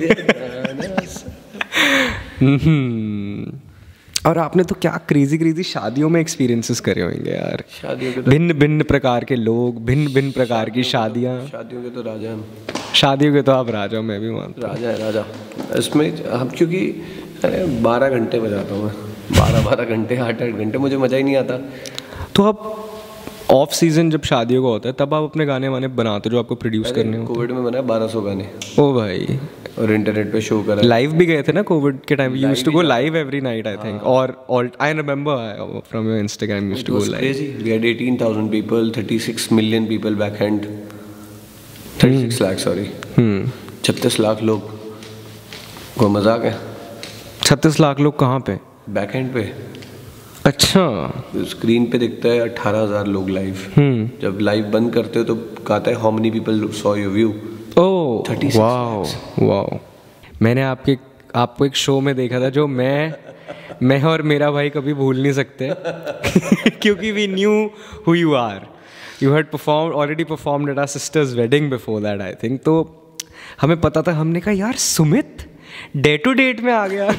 और आपने तो क्या क्रेजी क्रेजी शादियों में एक्सपीरियंसेस करे होंगे यार। शादियों के तो भिन्न भिन्न प्रकार के लोग, भिन्न भिन्न प्रकार की शादियाँ। शादियों के तो राजा हम। शादियों के तो आप राजा, मैं भी मानता हूँ राजा है, राजा। इसमें हम क्योंकि अरे बारह घंटे बजाता हूँ मैं, बारह बारह घंटे, आठ आठ घंटे, मुझे मज़ा ही नहीं आता। तो आप ऑफ सीजन जब शादियों का होता है तब आप अपने गाने वाने बनाते हो जो आपको प्रोड्यूस करने होते हैं? कोविड में बनाया बारह सौ गाने। ओ भाई। और इंटरनेट पे शो करा। लाइव भी गए थे ना कोविड के time? Used to go live every night I think, और all I remember from your Instagram used to go live. Crazy. We had eighteen thousand people, thirty-six million people back hand, thirty-six lakh sorry, छत्तीस लाख लोग। कोई मजाक है? छत्तीस लाख लोग कहाँ पे? बैक हैंड पे। अच्छा। स्क्रीन पे दिखता है अठारह हजार लोग लाइव। जब लाइव बंद करते हो तो कहता है how many people saw your view. Oh wow wow. मैंने आपके आपको एक शो में देखा था जो मैं मैं और मेरा भाई कभी भूल नहीं सकते क्योंकि we knew who you are. You had perform already performed at our sisters wedding before that I think. तो हमें पता था, हमने कहा यार सुमित डे टू डेट में आ गया।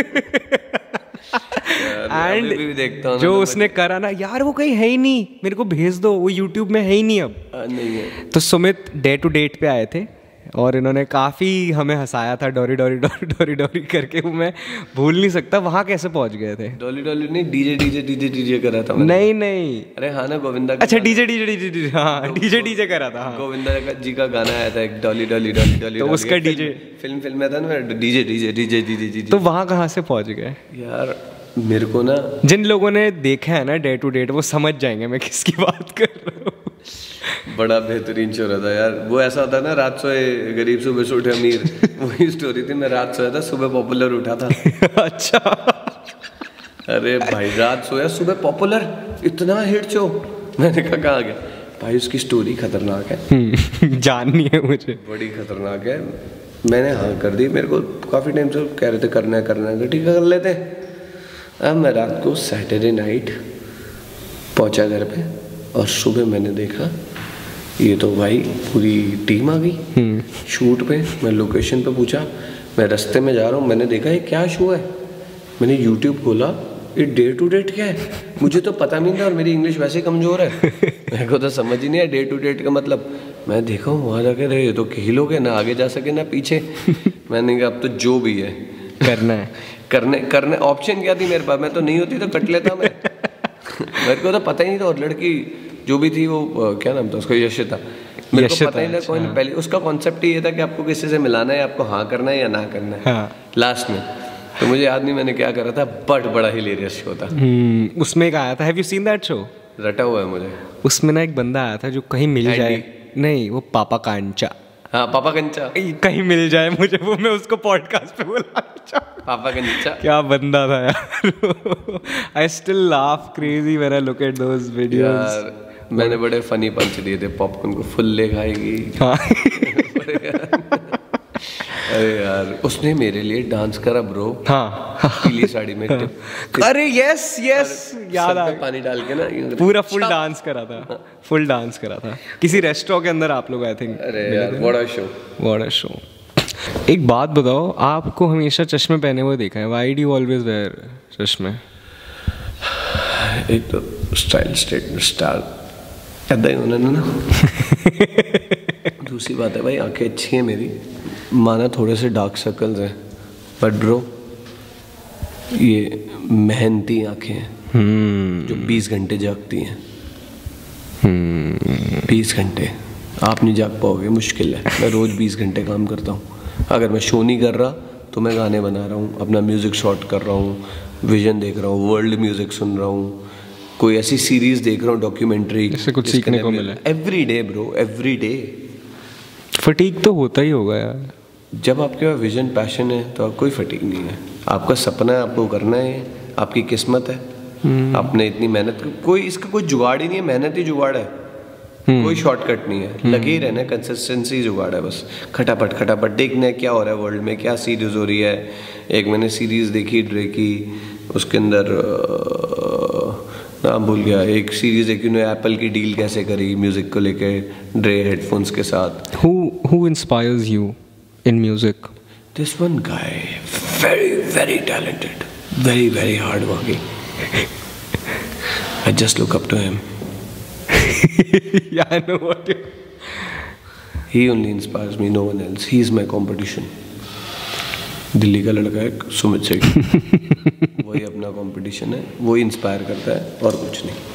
एंड जो उसने करा ना यार, वो कहीं है ही नहीं, मेरे को भेज दो, वो यूट्यूब में है ही नहीं अब। नहीं है। तो सुमित डे टू डेट पे आए थे और इन्होंने काफ़ी हमें हंसाया था, डोरी डोरी डोरी डोरी डोरी करके, वो मैं भूल नहीं सकता। वहाँ कैसे पहुँच गए थे? डॉली डॉली नहीं, डीजे डीजे डीजे डीजे करा था मैंने। नहीं नहीं, अरे हाँ ना, गोविंदा। अच्छा डीजे डीजे डीजे डीजे, हाँ डीजे डीजे करा था। हाँ। गोविंदा जी का गाना आया था एक, डॉली डॉली डॉली डॉली, तो उसका डीजे फिल्म फिल्म में था ना, DJ DJ DJ DJ DJ. तो वहाँ कहाँ से पहुँच गए यार? मेरे को ना, जिन लोगों ने देखा है ना डे टू डेट, वो समझ जाएंगे मैं किसकी बात कर रहा हूँ। बड़ा बेहतरीन शो रहा था यार वो। ऐसा होता है ना, रात सोए गरीब सुबह से उठे अमीर, वही स्टोरी थी। मैं रात सोया था, सुबह पॉपुलर उठा था। अच्छा। अरे भाई, रात सोया सुबह पॉपुलर, इतना हिट शो। मैंने कहा कहाँ गया भाई, उसकी स्टोरी खतरनाक है। जाननी है मुझे, बड़ी खतरनाक है। मैंने हाँ कर दी। मेरे को काफ़ी टाइम से कह रहे थे करना है करना है, तो ठीक है कर लेते। अब मैं रात को सैटरडे नाइट पहुंचा घर पे, और सुबह मैंने देखा ये तो भाई पूरी टीम आ गई शूट पे। मैं लोकेशन पे पूछा, मैं रास्ते में जा रहा हूँ, मैंने देखा ये क्या शो है। मैंने यूट्यूब खोला, ये डे टू डेट क्या है? मुझे तो पता नहीं था, और मेरी इंग्लिश वैसे ही कमज़ोर है। मेरे को तो समझ ही नहीं है डे टू डेट का मतलब। मैं देखा हूँ वहाँ जाके, रहे तो खिलोगे ना, आगे जा सके ना पीछे। मैंने कहा अब तो जो भी है करना है। करने करने ऑप्शन क्या थी मेरे पास? मैं तो नहीं होती तो कट लेता मैं। मेरे को तो पता ही नहीं था। और लड़की जो भी थी वो क्या नाम था उसका, यशिता। मेरे को पता ही नहीं, कोई नहीं। पहले उसका कॉन्सेप्ट ये था कि आपको किसी से मिलाना है, आपको हाँ करना है या ना करना है। हाँ। लास्ट में तो मुझे याद नहीं मैंने क्या करा था, बट बड़ा हिलेरियस शो था। उसमें एक आया था, have you seen that show? रटा हुआ है मुझे। उसमें ना एक बंदा आया था जो कहीं मिल जाए, नहीं वो पापा कांचा। हाँ पापा कंचा, कहीं मिल जाए मुझे, वो मैं उसको पॉडकास्ट पे बोला पापा कंचा। क्या बंदा था यार। I still laugh crazy when I look at those videos. यार मैंने बड़े फनी पंच दिए थे, पॉपकॉर्न को फुल ले खाएगी। हाँ। अरे यार उसने मेरे लिए डांस करा ब्रो। हाँ, पीली साड़ी में। अरे यस यस, याद आ, पानी डाल के ना पूरा फुल डांस करा था, फुल डांस करा था किसी रेस्टोरेंट के अंदर आप लोग, आई थिंक। अरे यार बड़ा शो, बड़ा शो। एक बात बताओ, आपको हमेशा चश्मे पहने हुए देखा है, why do you always wear चश्मे? एक तो स्टाइल स्टेटमेंट स्टाइल ऐदा ही उन्होंने ना। दूसरी बात है भाई, आंखें अच्छी हैं मेरी, माना थोड़े से डार्क सर्कल्स हैं, बट ब्रो ये मेहनती आंखें हैं hmm. जो बीस घंटे जागती हैं। hmm. बीस घंटे आप नहीं जाग पाओगे, मुश्किल है। मैं रोज़ बीस घंटे काम करता हूँ। अगर मैं शो नहीं कर रहा तो मैं गाने बना रहा हूँ, अपना म्यूज़िक शॉट कर रहा हूँ, विजन देख रहा हूँ, वर्ल्ड म्यूज़िक सुन रहा हूँ, कोई ऐसी सीरीज़ देख रहा हूँ, डॉक्यूमेंट्री, इससे कुछ सीखने को मिला। Every day bro, every day. Fatigue तो होता ही होगा यार। जब आपके पास विजन पैशन है तो कोई फटीग नहीं है। आपका सपना है, आपको करना है, आपकी किस्मत है। hmm. आपने इतनी मेहनत, कोई इसका कोई जुगाड़ ही नहीं है, मेहनत ही जुगाड़ है। hmm. कोई शॉर्टकट नहीं है, hmm. लगे ही रहना, कंसिस्टेंसी जुगाड़ है बस। खटापट खटापट देखना है क्या हो रहा है वर्ल्ड में, क्या सीरीज हो रही है। एक मैंने सीरीज देखी ड्रे की, उसके अंदर नाम भूल गया, एक सीरीज देखी उन्होंने एप्पल की डील कैसे करी म्यूजिक को लेके ड्रे हेडफोन्स के साथ। Who who inspires you in music? This one guy, very very talented, very very hard working. I just look up to him. Yeah, I know what you. He only inspires me, no one else. He is my competition. Delhi का लड़का है सुमित शेख, वही अपना competition है, वही inspire करता है और कुछ नहीं।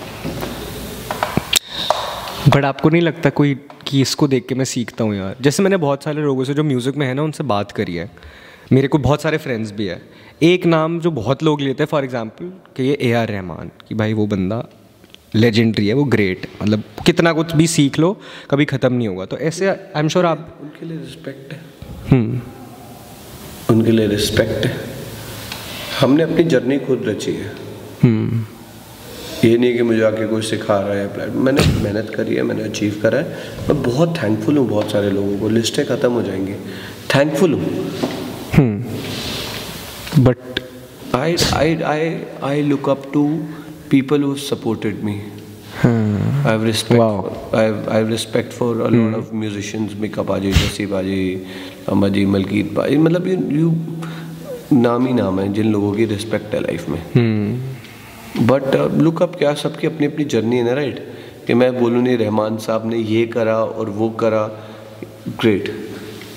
बट आपको नहीं लगता कोई कि इसको देख के मैं सीखता हूँ यार? जैसे मैंने बहुत सारे लोगों से जो म्यूज़िक में है ना उनसे बात करी है, मेरे को बहुत सारे फ्रेंड्स भी है। एक नाम जो बहुत लोग लेते हैं फॉर एग्जांपल कि ये ए आर रहमान, कि भाई वो बंदा लेजेंडरी है, वो ग्रेट, मतलब कितना कुछ भी सीख लो कभी ख़त्म नहीं होगा। तो ऐसे आई एम श्योर आप, उनके लिए रिस्पेक्ट है, उनके लिए रिस्पेक्ट है। हमने अपनी जर्नी खुद रची है। hmm. ये नहीं कि मुझे आके कोई सिखा रहा है, मैंने मेहनत करी है, मैंने अचीव करा है। मैं बहुत थैंकफुल हूँ बहुत सारे लोगों को, लिस्टें ख़त्म हो जाएंगी, थैंकफुल हूँ। But I I I I look up to people who supported me. I have respect. Wow. For, I have I have respect for a hmm. lot of musicians, Mika Paji, Jesse Paji, Ambaji, Malkeet Paji. मतलब you you नाम ही नाम है जिन लोगों की respect है life में। But look up क्या, सबकी अपनी अपनी जर्नी है ना, राइट? कि मैं बोलूँ नहीं रहमान साहब ने ये करा और वो करा, ग्रेट,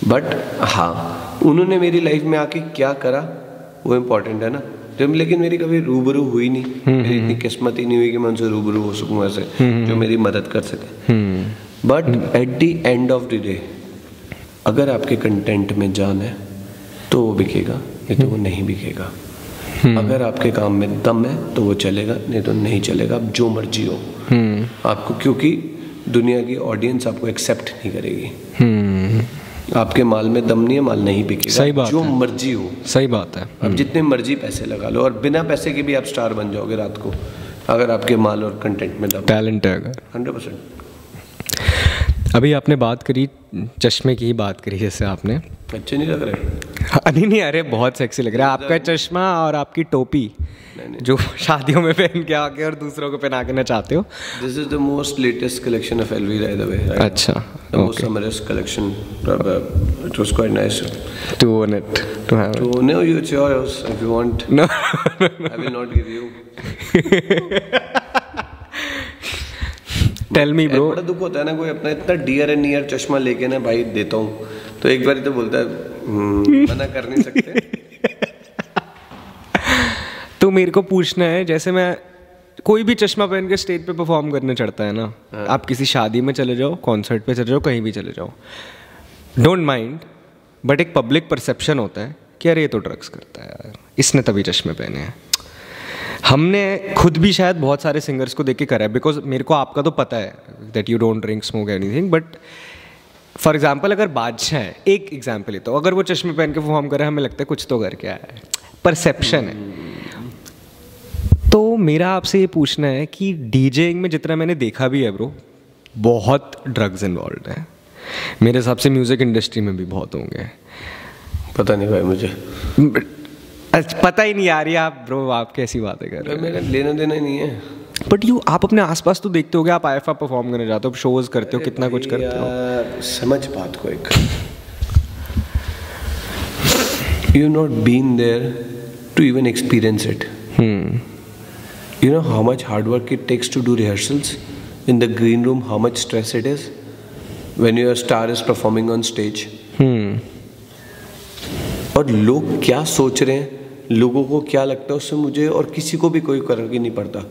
बट हाँ, उन्होंने मेरी लाइफ में आके क्या करा वो इम्पोर्टेंट है ना। जब लेकिन मेरी कभी रूबरू हुई नहीं, मेरी इतनी किस्मत ही नहीं हुई कि मैं उनसे रूबरू हो सकूँ ऐसे जो मेरी मदद कर सके। But at the end of the day अगर आपके कंटेंट में जान है तो वो बिकेगा, नहीं तो वो नहीं बिकेगा। अगर आपके काम में दम है तो वो चलेगा, नहीं तो नहीं चलेगा। आप जो मर्जी हो आपको, क्योंकि दुनिया की ऑडियंस आपको एक्सेप्ट नहीं करेगी। आपके माल में दम नहीं है, माल नहीं बिकेगा। सही बात जो है। मर्जी हो। सही बात है। आप जितने मर्जी पैसे लगा लो और बिना पैसे के भी आप स्टार बन जाओगे रात को, अगर आपके माल और कंटेंट में दम, टैलेंट है अगर। Hundred percent. अभी आपने बात करी, चश्मे की ही बात करी जैसे आपने। अच्छे नहीं लग रहे? नहीं नहीं, अरे बहुत सेक्सी लग रहा है आपका चश्मा और आपकी टोपी जो शादियों में पहन के आके और दूसरों को पहना के नचाते हो। This is the most latest collection of LV by the way. अच्छा, the most summers collection. It was quite nice to own it, to have it. to know you. It's yours if you want. No. I will not give you. Tell me bro. बड़ा दुख होता है ना, कोई अपना इतना dear and near चश्मा लेके ना भाई देता हूँ तो एक बार तो बोलता है मना कर नहीं सकते। तो मेरे को पूछना है, जैसे मैं कोई भी चश्मा पहन के स्टेज पे परफॉर्म करने चढ़ता है ना, हाँ। आप किसी शादी में चले जाओ, कॉन्सर्ट पे चले जाओ, कहीं भी चले जाओ, डोंट माइंड, बट एक पब्लिक परसेप्शन होता है कि अरे ये तो ड्रग्स करता है यार, इसने तभी चश्मे पहने हैं। हमने खुद भी शायद बहुत सारे सिंगर्स को देख के करा है, बिकॉज मेरे को आपका तो पता है that you don't drink smoke anything, but for example अगर बादशाह है, एक एग्जाम्पल ही तो, अगर वो चश्मे पहन के परफॉर्म करे हमें लगता है कुछ तो करके आया है, परसेप्शन है। तो मेरा आपसे ये पूछना है कि डीजेइंग में जितना मैंने देखा भी है ब्रो, बहुत ड्रग्स इन्वॉल्व है। मेरे हिसाब से म्यूजिक इंडस्ट्री में भी बहुत होंगे। पता नहीं भाई मुझे, पता ही नहीं आ रही आप ब्रो, आप कैसी बातें कर रहे हो? मेरा लेना देना ही नहीं है। बट यू आप अपने आसपास तो देखते होगे, आप आई एफ परफॉर्म करने जाते हो, शोज करते हो, कितना कुछ करते हो। समझ बात को, एक you not been there to even experience it. You know how much hard work it takes to do rehearsals in the green room, how much stress it is when your star is performing on stage. Hmm. और लोग क्या सोच रहे हैं, लोगों को क्या लगता है उससे मुझे और किसी को भी कोई फर्क ही नहीं पड़ता।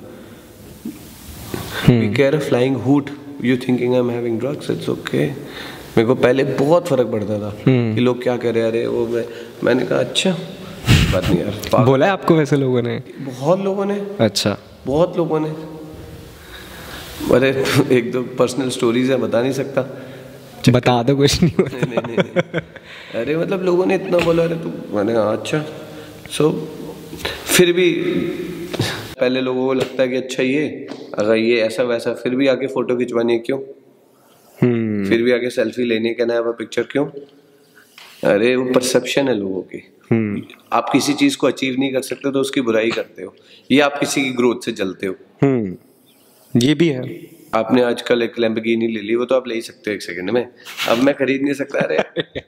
We care a flying hoot. You thinking I'm having drugs? It's okay. मेरे को पहले बहुत फर्क पड़ता था hmm. कि लोग क्या कह रहे हैं, अरे वो मैं मैंने कहा अच्छा बात नहीं यार। बोला है आपको वैसे लोगों ने? बहुत लोगों ने। अच्छा, बहुत लोगों ने। अरे एक दो पर्सनल स्टोरीज है, बता नहीं सकता। बता दो, कुछ नहीं होता। नहीं, नहीं, नहीं। अरे मतलब लोगों ने इतना बोला, अरे तू, मैंने कहा अच्छा। सो फिर भी पहले लोगों को लगता है कि अच्छा ये अगर ये ऐसा वैसा, फिर भी आके फोटो खिंचवानी है क्यों? hmm. फिर भी आके सेल्फी लेनी है, कहना है पिक्चर क्यों? अरे वो परसेप्शन है लोगों की। Hmm. आप किसी चीज को अचीव नहीं कर सकते तो उसकी बुराई करते हो, या आप किसी की ग्रोथ से जलते हो। hmm. ये भी है। आपने आजकल एक लैम्बोर्गिनी ले ली, वो तो आप ले ही सकते हो एक सेकंड में, अब मैं खरीद नहीं सकता। अरे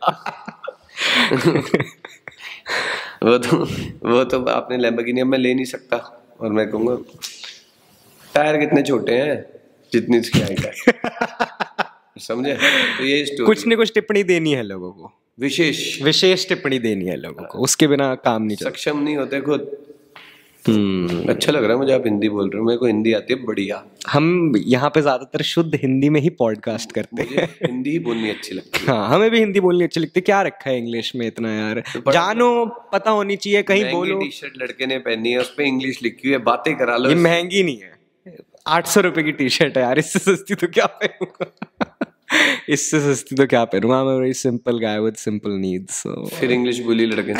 वो तो वो तो आपने लैम्बोर्गिनी, अब मैं ले नहीं सकता, और मैं कहूँगा टायर कितने छोटे हैं जितनी इसकी हाइट है। समझे? तो ये स्टोरी, कुछ न कुछ टिप्पणी देनी है लोगों को, विशेष विशेष टिप्पणी देनी है लोगों को, उसके बिना काम नहीं चलता। सक्षम नहीं होते खुद। हम्म अच्छा लग रहा है मुझे आप हिंदी बोल रहे हो, मेरे को हिंदी आती है बढ़िया। हम यहाँ पे ज्यादातर शुद्ध हिंदी में ही पॉडकास्ट करते हैं। हिंदी ही बोलनी अच्छी लगती है। हाँ, हमें भी हिंदी बोलनी अच्छी लगती है। क्या रखा है इंग्लिश में इतना यार, जानो पता होनी चाहिए, कहीं बोलो। टी शर्ट लड़के ने पहनी है, उस पे इंग्लिश लिखी हुई है, बातें करा लो। ये महंगी नहीं है, आठ सौ रुपए की टी शर्ट है यार, इससे सस्ती तो क्या पहनूंगा। इससे सस्ती तो क्या पहनूंगा। I'm a very simple guy with simple needs, so फिर इंग्लिश बोली लड़के।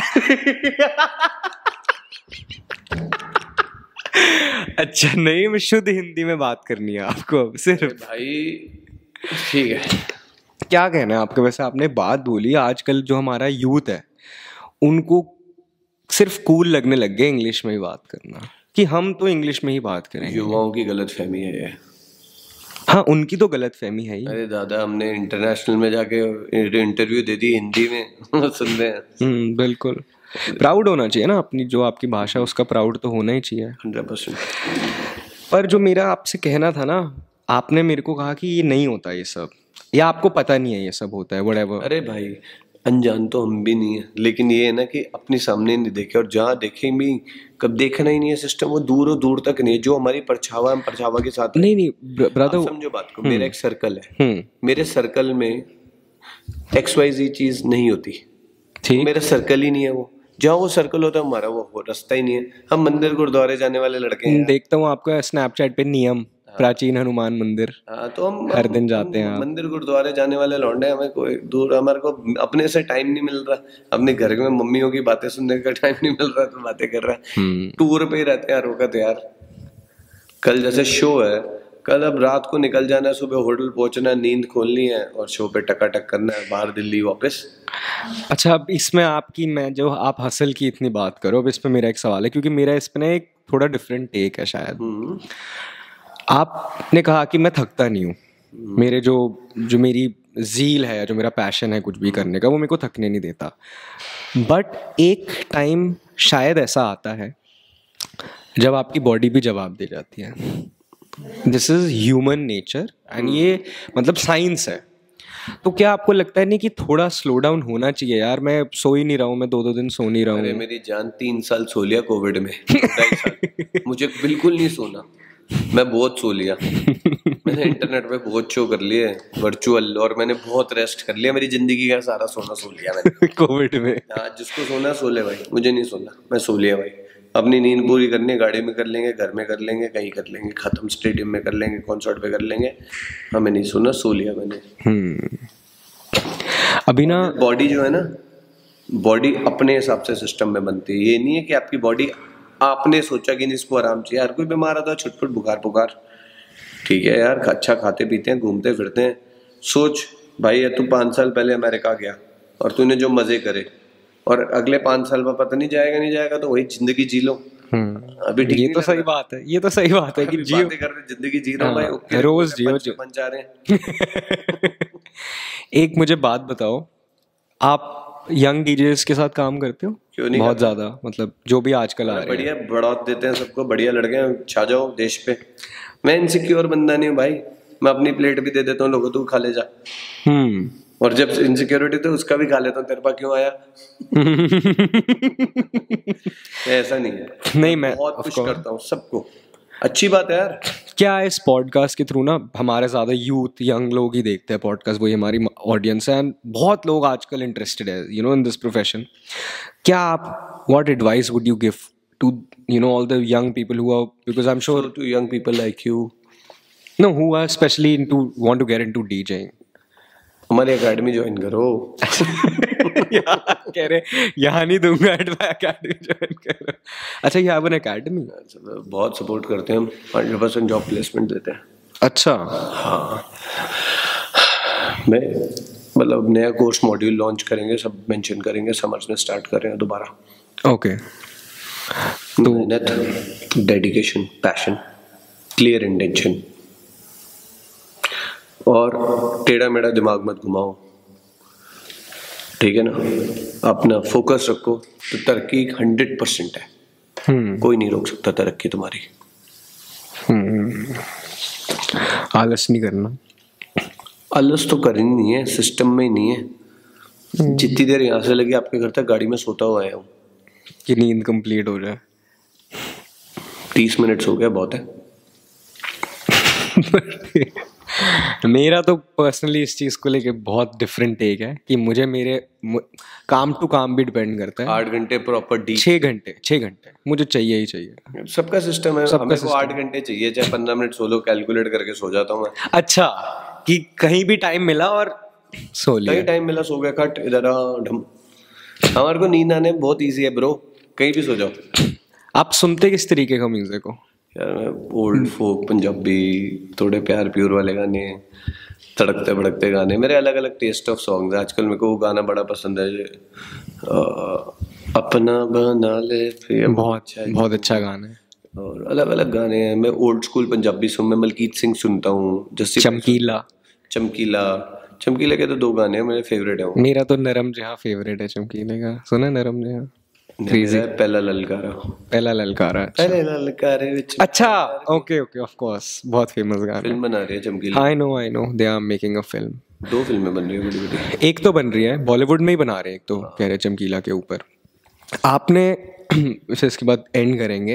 अच्छा नहीं, मैं शुद्ध हिंदी में बात करनी है आपको अब सिर्फ। भाई ठीक है, क्या कहना है आपके? वैसे आपने बात बोली, आजकल जो हमारा यूथ है उनको सिर्फ कूल लगने लग गए इंग्लिश में ही बात करना, कि हम तो इंग्लिश में ही बात करेंगे। युवाओं की गलत फहमी है ये। हाँ, उनकी तो गलत फहमी है ही। अरे दादा, हमने इंटरनेशनल में जाके इंटरव्यू दे दी हिंदी में, सुन रहे हैं। हम्म, बिल्कुल प्राउड होना चाहिए ना अपनी, जो आपकी भाषा उसका प्राउड तो होना ही चाहिए। Hundred percent. पर जो मेरा आपसे कहना था ना, आपने मेरे को कहा कि ये नहीं होता ये सब, या आपको पता नहीं है ये सब होता है, व्हाटएवर। अरे भाई अनजान तो हम भी नहीं है, लेकिन ये है ना कि अपने सामने नहीं देखे, और जहाँ देखे भी कब देखना ही नहीं है सिस्टम, वो दूर और दूर तक नहीं है। जो हमारी परछावा, हम परछावा के साथ नहीं नहीं ब्रदर, आप समझो बात को। मेरा एक सर्कल है, मेरे सर्कल में एक्स वाई जी चीज नहीं होती, ठीक, मेरा सर्कल ही नहीं है वो। जहाँ वो सर्कल होता है हमारा वो वो रास्ता ही नहीं है। हम मंदिर गुरुद्वारे जाने वाले लड़के हैं। देखता हूँ आपका स्नैपचैट पे नियम, प्राचीन हनुमान मंदिर, हाँ, तो हम हर हम- दिन जाते हैं हम आप। मंदिर गुरुद्वारे जाने वाले लौंडे, हमें कोई दूर, हमारे को अपने से टाइम नहीं मिल रहा, अपने घर में मम्मियों की बातें सुनने का टाइम नहीं मिल रहा, तो बातें कर रहा है। टूर पे ही रहते हैं हर वक्त यार। कल जैसे शो है, कल अब रात को निकल जाना है, सुबह होटल पहुंचना है, नींद खोलनी है और शो पे टकाटक करना है, बाहर दिल्ली वापस। अच्छा, अब इसमें आपकी, मैं जो आप हसल की इतनी बात करो, अब इस पे मेरा एक सवाल है, क्योंकि मेरा इस पे ना एक थोड़ा डिफरेंट टेक है शायद। हम्म, आपने कहा कि मैं थकता नहीं हूँ, मेरे जो जो मेरी जील है, जो मेरा पैशन है कुछ भी करने का, वो मेरे को थकने नहीं देता। बट एक टाइम शायद ऐसा आता है जब आपकी बॉडी भी जवाब दे जाती है। This is human nature and ये मतलब साइंस है। तो क्या आपको लगता है नहीं कि थोड़ा स्लो डाउन होना चाहिए यार? मैं सो ही नहीं रहा हूँ, मैं दो दो दिन सो नहीं रहा अरे हूँ। मेरी जान, तीन साल सो लिया कोविड में, ढाई साल मुझे बिल्कुल नहीं सोना। मैं बहुत सो लिया, मैंने इंटरनेट पे बहुत शो कर लिए वर्चुअल, और मैंने बहुत रेस्ट कर लिया। मेरी जिंदगी का सारा सोना सो लिया मैंने कोविड में। हाँ, जिसको सोना सो ले भाई, मुझे नहीं सोना, मैं सो लिया भाई। अपनी नींद पूरी करनी है, गाड़ी में कर लेंगे, घर में कर लेंगे, कहीं कर लेंगे, खत्म, स्टेडियम में कर लेंगे, कॉन्सर्ट पे कर लेंगे, हमें नहीं सोना, सो लिया मैंने। हम्म अभी ना बॉडी जो है ना, बॉडी अपने हिसाब से सिस्टम में बनती है। ये नहीं है कि आपकी बॉडी, आपने सोचा कि नहीं इसको आराम चाहिए। हर कोई बीमार आता है, छुटपुट बुखार पुकार, ठीक है यार, अच्छा खाते पीते हैं, घूमते फिरते हैं। सोच भाई, तू पाँच साल पहले अमेरिका गया और तूने जो मजे करे, और अगले पाँच साल में पता नहीं जाएगा नहीं जाएगा, तो वही जिंदगी जी लो। अभी ठीक ये नहीं तो लग सही रहा। बात है, ये तो सही बात है कि अभी जियो, बातें कर रहे, जिंदगी जी रहा हूँ हाँ, भाई, ओके, रोज जियो पंच- जियो। पंच आ रहे हैं। एक मुझे बात बताओ, आप यंग डीजेस के साथ काम करते हो? क्यों नहीं बहुत करता? ज्यादा, मतलब जो भी आजकल आ रहे हैं। बढ़िया बढ़ावा देते हैं सबको, बढ़िया लड़के हैं, छा जाओ देश पे। मैं इनसिक्योर बंदा नहीं हूँ भाई, मैं अपनी प्लेट भी दे देता हूँ लोगों, तू खा ले जा। हम्म और जब इनसिक्योरिटी तो उसका भी खा लेता हूँ, तेरे पास क्यों आया? ऐसा नहीं है, नहीं, मैं बहुत of कुछ course। करता हूँ सबको, अच्छी बात है यार। क्या इस पॉडकास्ट के थ्रू ना हमारे ज़्यादा यूथ यंग लोग ही देखते हैं पॉडकास्ट, वही हमारी ऑडियंस है, एंड बहुत लोग आजकल इंटरेस्टेड है you know in this profession. क्या आप, what advice would you give to you know all the young people who are, because I am sure to young people like you, know who are specially into want to get into DJing? हमारी academy join करो। कह रहे यहाँ नहीं दूंगा, academy join करो। अच्छा, you have an academy? बहुत सपोर्ट करते हैं हम, हंड्रेड परसेंट जॉब प्लेसमेंट देते हैं। अच्छा, हाँ, मैं मतलब नया कोर्स मॉड्यूल लॉन्च करेंगे, सब मेंशन करेंगे, समर्स में स्टार्ट कर रहे हैं दोबारा। ओके। तो मेहनत, डेडिकेशन, पैशन, क्लियर इंटेंशन, और टेढ़ा मेढ़ा दिमाग मत घुमाओ, ठीक है ना? अपना फोकस रखो, तो तरक्की हंड्रेड परसेंट है। हम्म कोई नहीं रोक सकता तरक्की तुम्हारी। हम्म आलस नहीं करना। आलस तो करनी नहीं है, सिस्टम में ही नहीं है। जितनी देर यहाँ से लगी आपके घर तक गाड़ी में सोता हुआ आया हूँ, कि नींद कंप्लीट हो जाए। तीस मिनट सो गया, बहुत है। मेरा तो पर्सनली इस चीज़ को लेके बहुत डिफरेंट टेक है कि मुझे मेरे मु- काम टू काम भी डिपेंड करता है। आठ घंटे प्रॉपर डी, छः घंटे छः घंटे मुझे चाहिए ही चाहिए। सबका सिस्टम है। सबका हमें को system आठ घंटे चाहिए, चाहे पंद्रह मिनट सो लो, कैलकुलेट करके सो जाता हूँ मैं। अच्छा, कि कहीं भी टाइम मिला और सो कहीं लिया। टाइम मिला सो गया, कट इधर आ ढम। हमारे को नींद आने बहुत ईजी है ब्रो, कहीं भी सो जाओ। आप सुनते किस तरीके का म्यूजिक हो? यार मैं ओल्ड फोक, पंजाबी, थोड़े प्यार प्यूर वाले गाने, तड़कते भड़कते गाने, मेरे अलग अलग टेस्ट ऑफ सॉन्ग्स। आजकल मेरे को वो गाना बड़ा पसंद है, ये, आ, अपना बना ले फिर, बहुत बहुत अच्छा गाना है। और अलग अलग गाने हैं। मैं ओल्ड स्कूल पंजाबी सुन, मैं मलकीत सिंह सुनता हूँ, जस्सी चमकीला। चमकीला, चमकीला के तो दो गाने हैं मेरे फेवरेट है वो। मेरा तो नरम जहाँ फेवरेट है चमकीले का, सुना नरम जहाँ? मेरा है पहला ललकारा, पहला ललकारा। पहले ललकारे विच। अच्छा, ओके ओके, ऑफ कोर्स, बहुत फेमस गाना। फिल्म बना रही है Chamkila. I know I know, they are making a film. दो फिल्में बन रही है बड़ी बड़ी। एक तो बन रही है, बॉलीवुड में ही बना रहे हैं, एक तो कह रहे चमकीला के ऊपर। आपने फिर इसके बाद एंड करेंगे,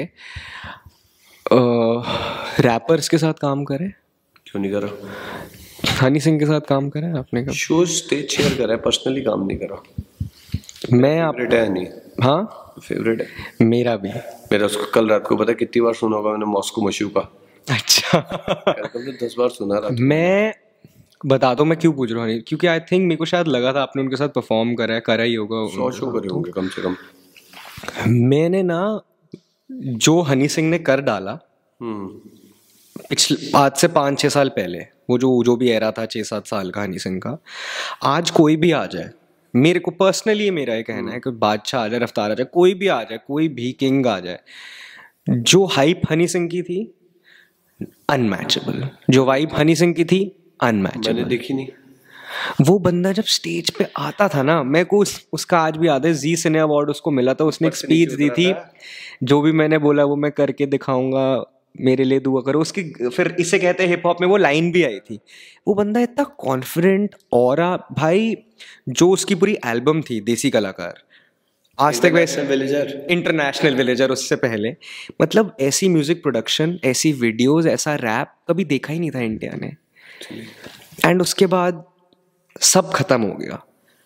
रैपर्स के साथ काम करें? क्यों नहीं करा? हनी सिंह के साथ काम करें आपने कब? शो स्टेज शेयर करा है, पर्सनली काम नहीं करा। मैं आप फेवरेट है नहीं? हाँ फेवरेट है मेरा भी। मेरा उसको कल रात को पता है कितनी बार सुना होगा मैंने, मॉस्को मशू का। अच्छा कल दस बार सुना रहा था। मैं बता दो मैं क्यों पूछ रहा हूँ, क्योंकि आई थिंक मेरे को शायद लगा था आपने उनके साथ परफॉर्म करा है, करा ही होगा। सौ शो करे होंगे कम से कम। मैंने ना जो हनी सिंह ने कर डाला पिछले आज से पाँच छः साल पहले, वो जो जो भी एरा था छः सात साल का हनी सिंह का, आज कोई भी आ जाए, मेरे को पर्सनली मेरा ये कहना है कि बादशाह आ जाए, रफ्तार आ जाए, कोई भी आ जाए, कोई भी किंग आ जाए, जो हाइप हनी सिंह की थी अनमैचेबल, जो वाइब हनी सिंह की थी अनमैचेबल। मैंने देखी नहीं। वो बंदा जब स्टेज पे आता था ना, मेरे को उस, उसका आज भी याद है, जी सिने अवार्ड उसको मिला था, उसने एक स्पीच दी थी, जो भी मैंने बोला वो मैं करके दिखाऊंगा, मेरे लिए दुआ करो, उसकी फिर इसे कहते हैं हिप हॉप में वो लाइन भी आई थी। वो बंदा इतना कॉन्फिडेंट ऑरा भाई, जो उसकी पूरी एल्बम थी देसी कलाकार, आज तक वैसे विलेजर, इंटरनेशनल विलेजर उससे पहले, मतलब ऐसी म्यूजिक प्रोडक्शन, ऐसी वीडियोस, ऐसा रैप कभी देखा ही नहीं था इंडिया ने। एंड उसके बाद सब खत्म हो गया।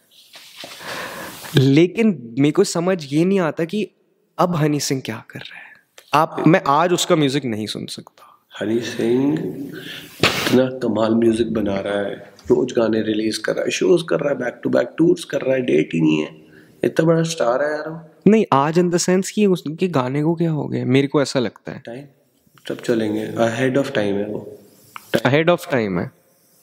लेकिन मेरे को समझ ये नहीं आता कि अब हनी सिंह क्या कर रहा है। आप मैं आज उसका म्यूजिक नहीं सुन सकता। हनी सिंह इतना कमाल म्यूजिक बना रहा है, रोज गाने रिलीज कर रहा है, शोज कर रहा है, बैक टू बैक टूर्स कर रहा है, डेट ही नहीं है, इतना बड़ा स्टार है यार वो। नहीं आज इन द सेंस कि उसके गाने को क्या हो गया, मेरे को ऐसा लगता है टाइम सब चलेंगे, अहेड ऑफ टाइम है वो, अहेड ऑफ टाइम है।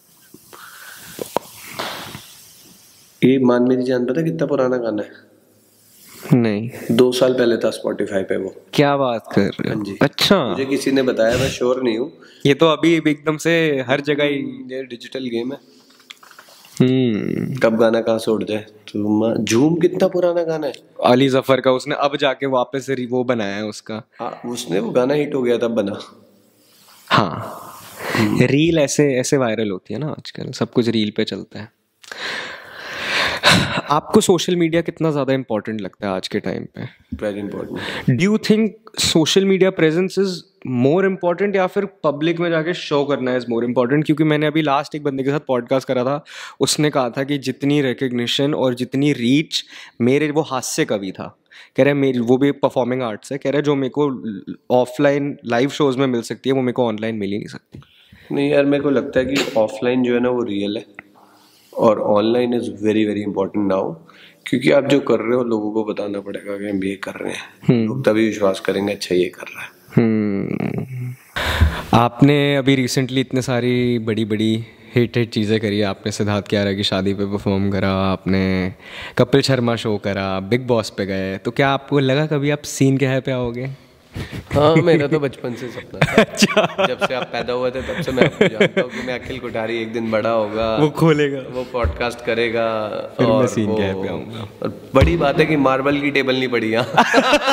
ये मान मेरी जान पता कितना पुराना गाना है? नहीं दो साल पहले था स्पॉटिफाई पे वो। क्या बात कर रहे हो? अच्छा मुझे किसी ने बताया, मैं श्योर नहीं हूँ। ये तो अभी एकदम से हर जगह ही ये डिजिटल गेम है, हम्म कब गाना कहाँ से उड़ जाए। तो झूम कितना पुराना गाना है, अली जफर का, उसने अब जाके वापस से वो बनाया है उसका। हाँ उसने वो गाना हिट हो गया तब बना। हाँ रील ऐसे ऐसे वायरल होती है ना आजकल, सब कुछ रील पे चलता है। आपको सोशल मीडिया कितना ज़्यादा इंपॉर्टेंट लगता है आज के टाइम पे? Very important. Do you think social media presence is more important या फिर पब्लिक में जाके शो करना इज मोर इम्पॉर्टेंट? क्योंकि मैंने अभी लास्ट एक बंदे के साथ पॉडकास्ट करा था, उसने कहा था कि जितनी रिकग्निशन और जितनी रीच मेरे, वो हास्य कवि था, कह रहे मेरी, वो भी परफॉर्मिंग आर्ट्स है, कह रहे जो मेरे को ऑफलाइन लाइव शोज में मिल सकती है वो मेरे को ऑनलाइन मिल ही नहीं सकती। नहीं यार, मेरे को लगता है कि ऑफलाइन जो है ना वो रियल है और online is very very important now, क्योंकि आप जो कर रहे हो लोगों को बताना पड़ेगा कि हम ये कर रहे हैं, लोग तभी विश्वास करेंगे अच्छा ये कर रहा है। हम्म आपने अभी रिसेंटली इतने सारी बड़ी बड़ी हिट हिट चीज़ें करी, आपने सिद्धार्थ कियारा की शादी पे परफॉर्म करा, आपने कपिल शर्मा शो करा, बिग बॉस पे गए, तो क्या आपको लगा कभी आप सीन के है पे आओगे? हाँ मेरा तो बचपन से सपना था। अच्छा। जब से आप पैदा हुए थे तब से मैं आपको जानता हूँ कि मैं अखिल कोठारी एक दिन बड़ा होगा, वो खोलेगा, वो पॉडकास्ट करेगा, फिर और मैं सीन वो, के है पे आऊँगा। और बड़ी बात है कि मार्बल की टेबल नहीं पड़ी यहाँ।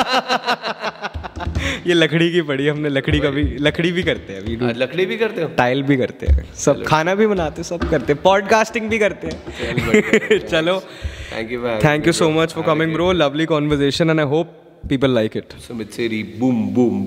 ये लकड़ी की पड़ी, हमने लकड़ी का भी, लकड़ी भी करते हैं अभी, लकड़ी भी करते हो, टाइल भी करते हैं, सब खाना भी बनाते हैं, सब करते हैं, पॉडकास्टिंग भी करते हैं। चलो thank you thank you so much for coming bro, lovely conversation and I hope people like it. Sumit Seri, boom boom.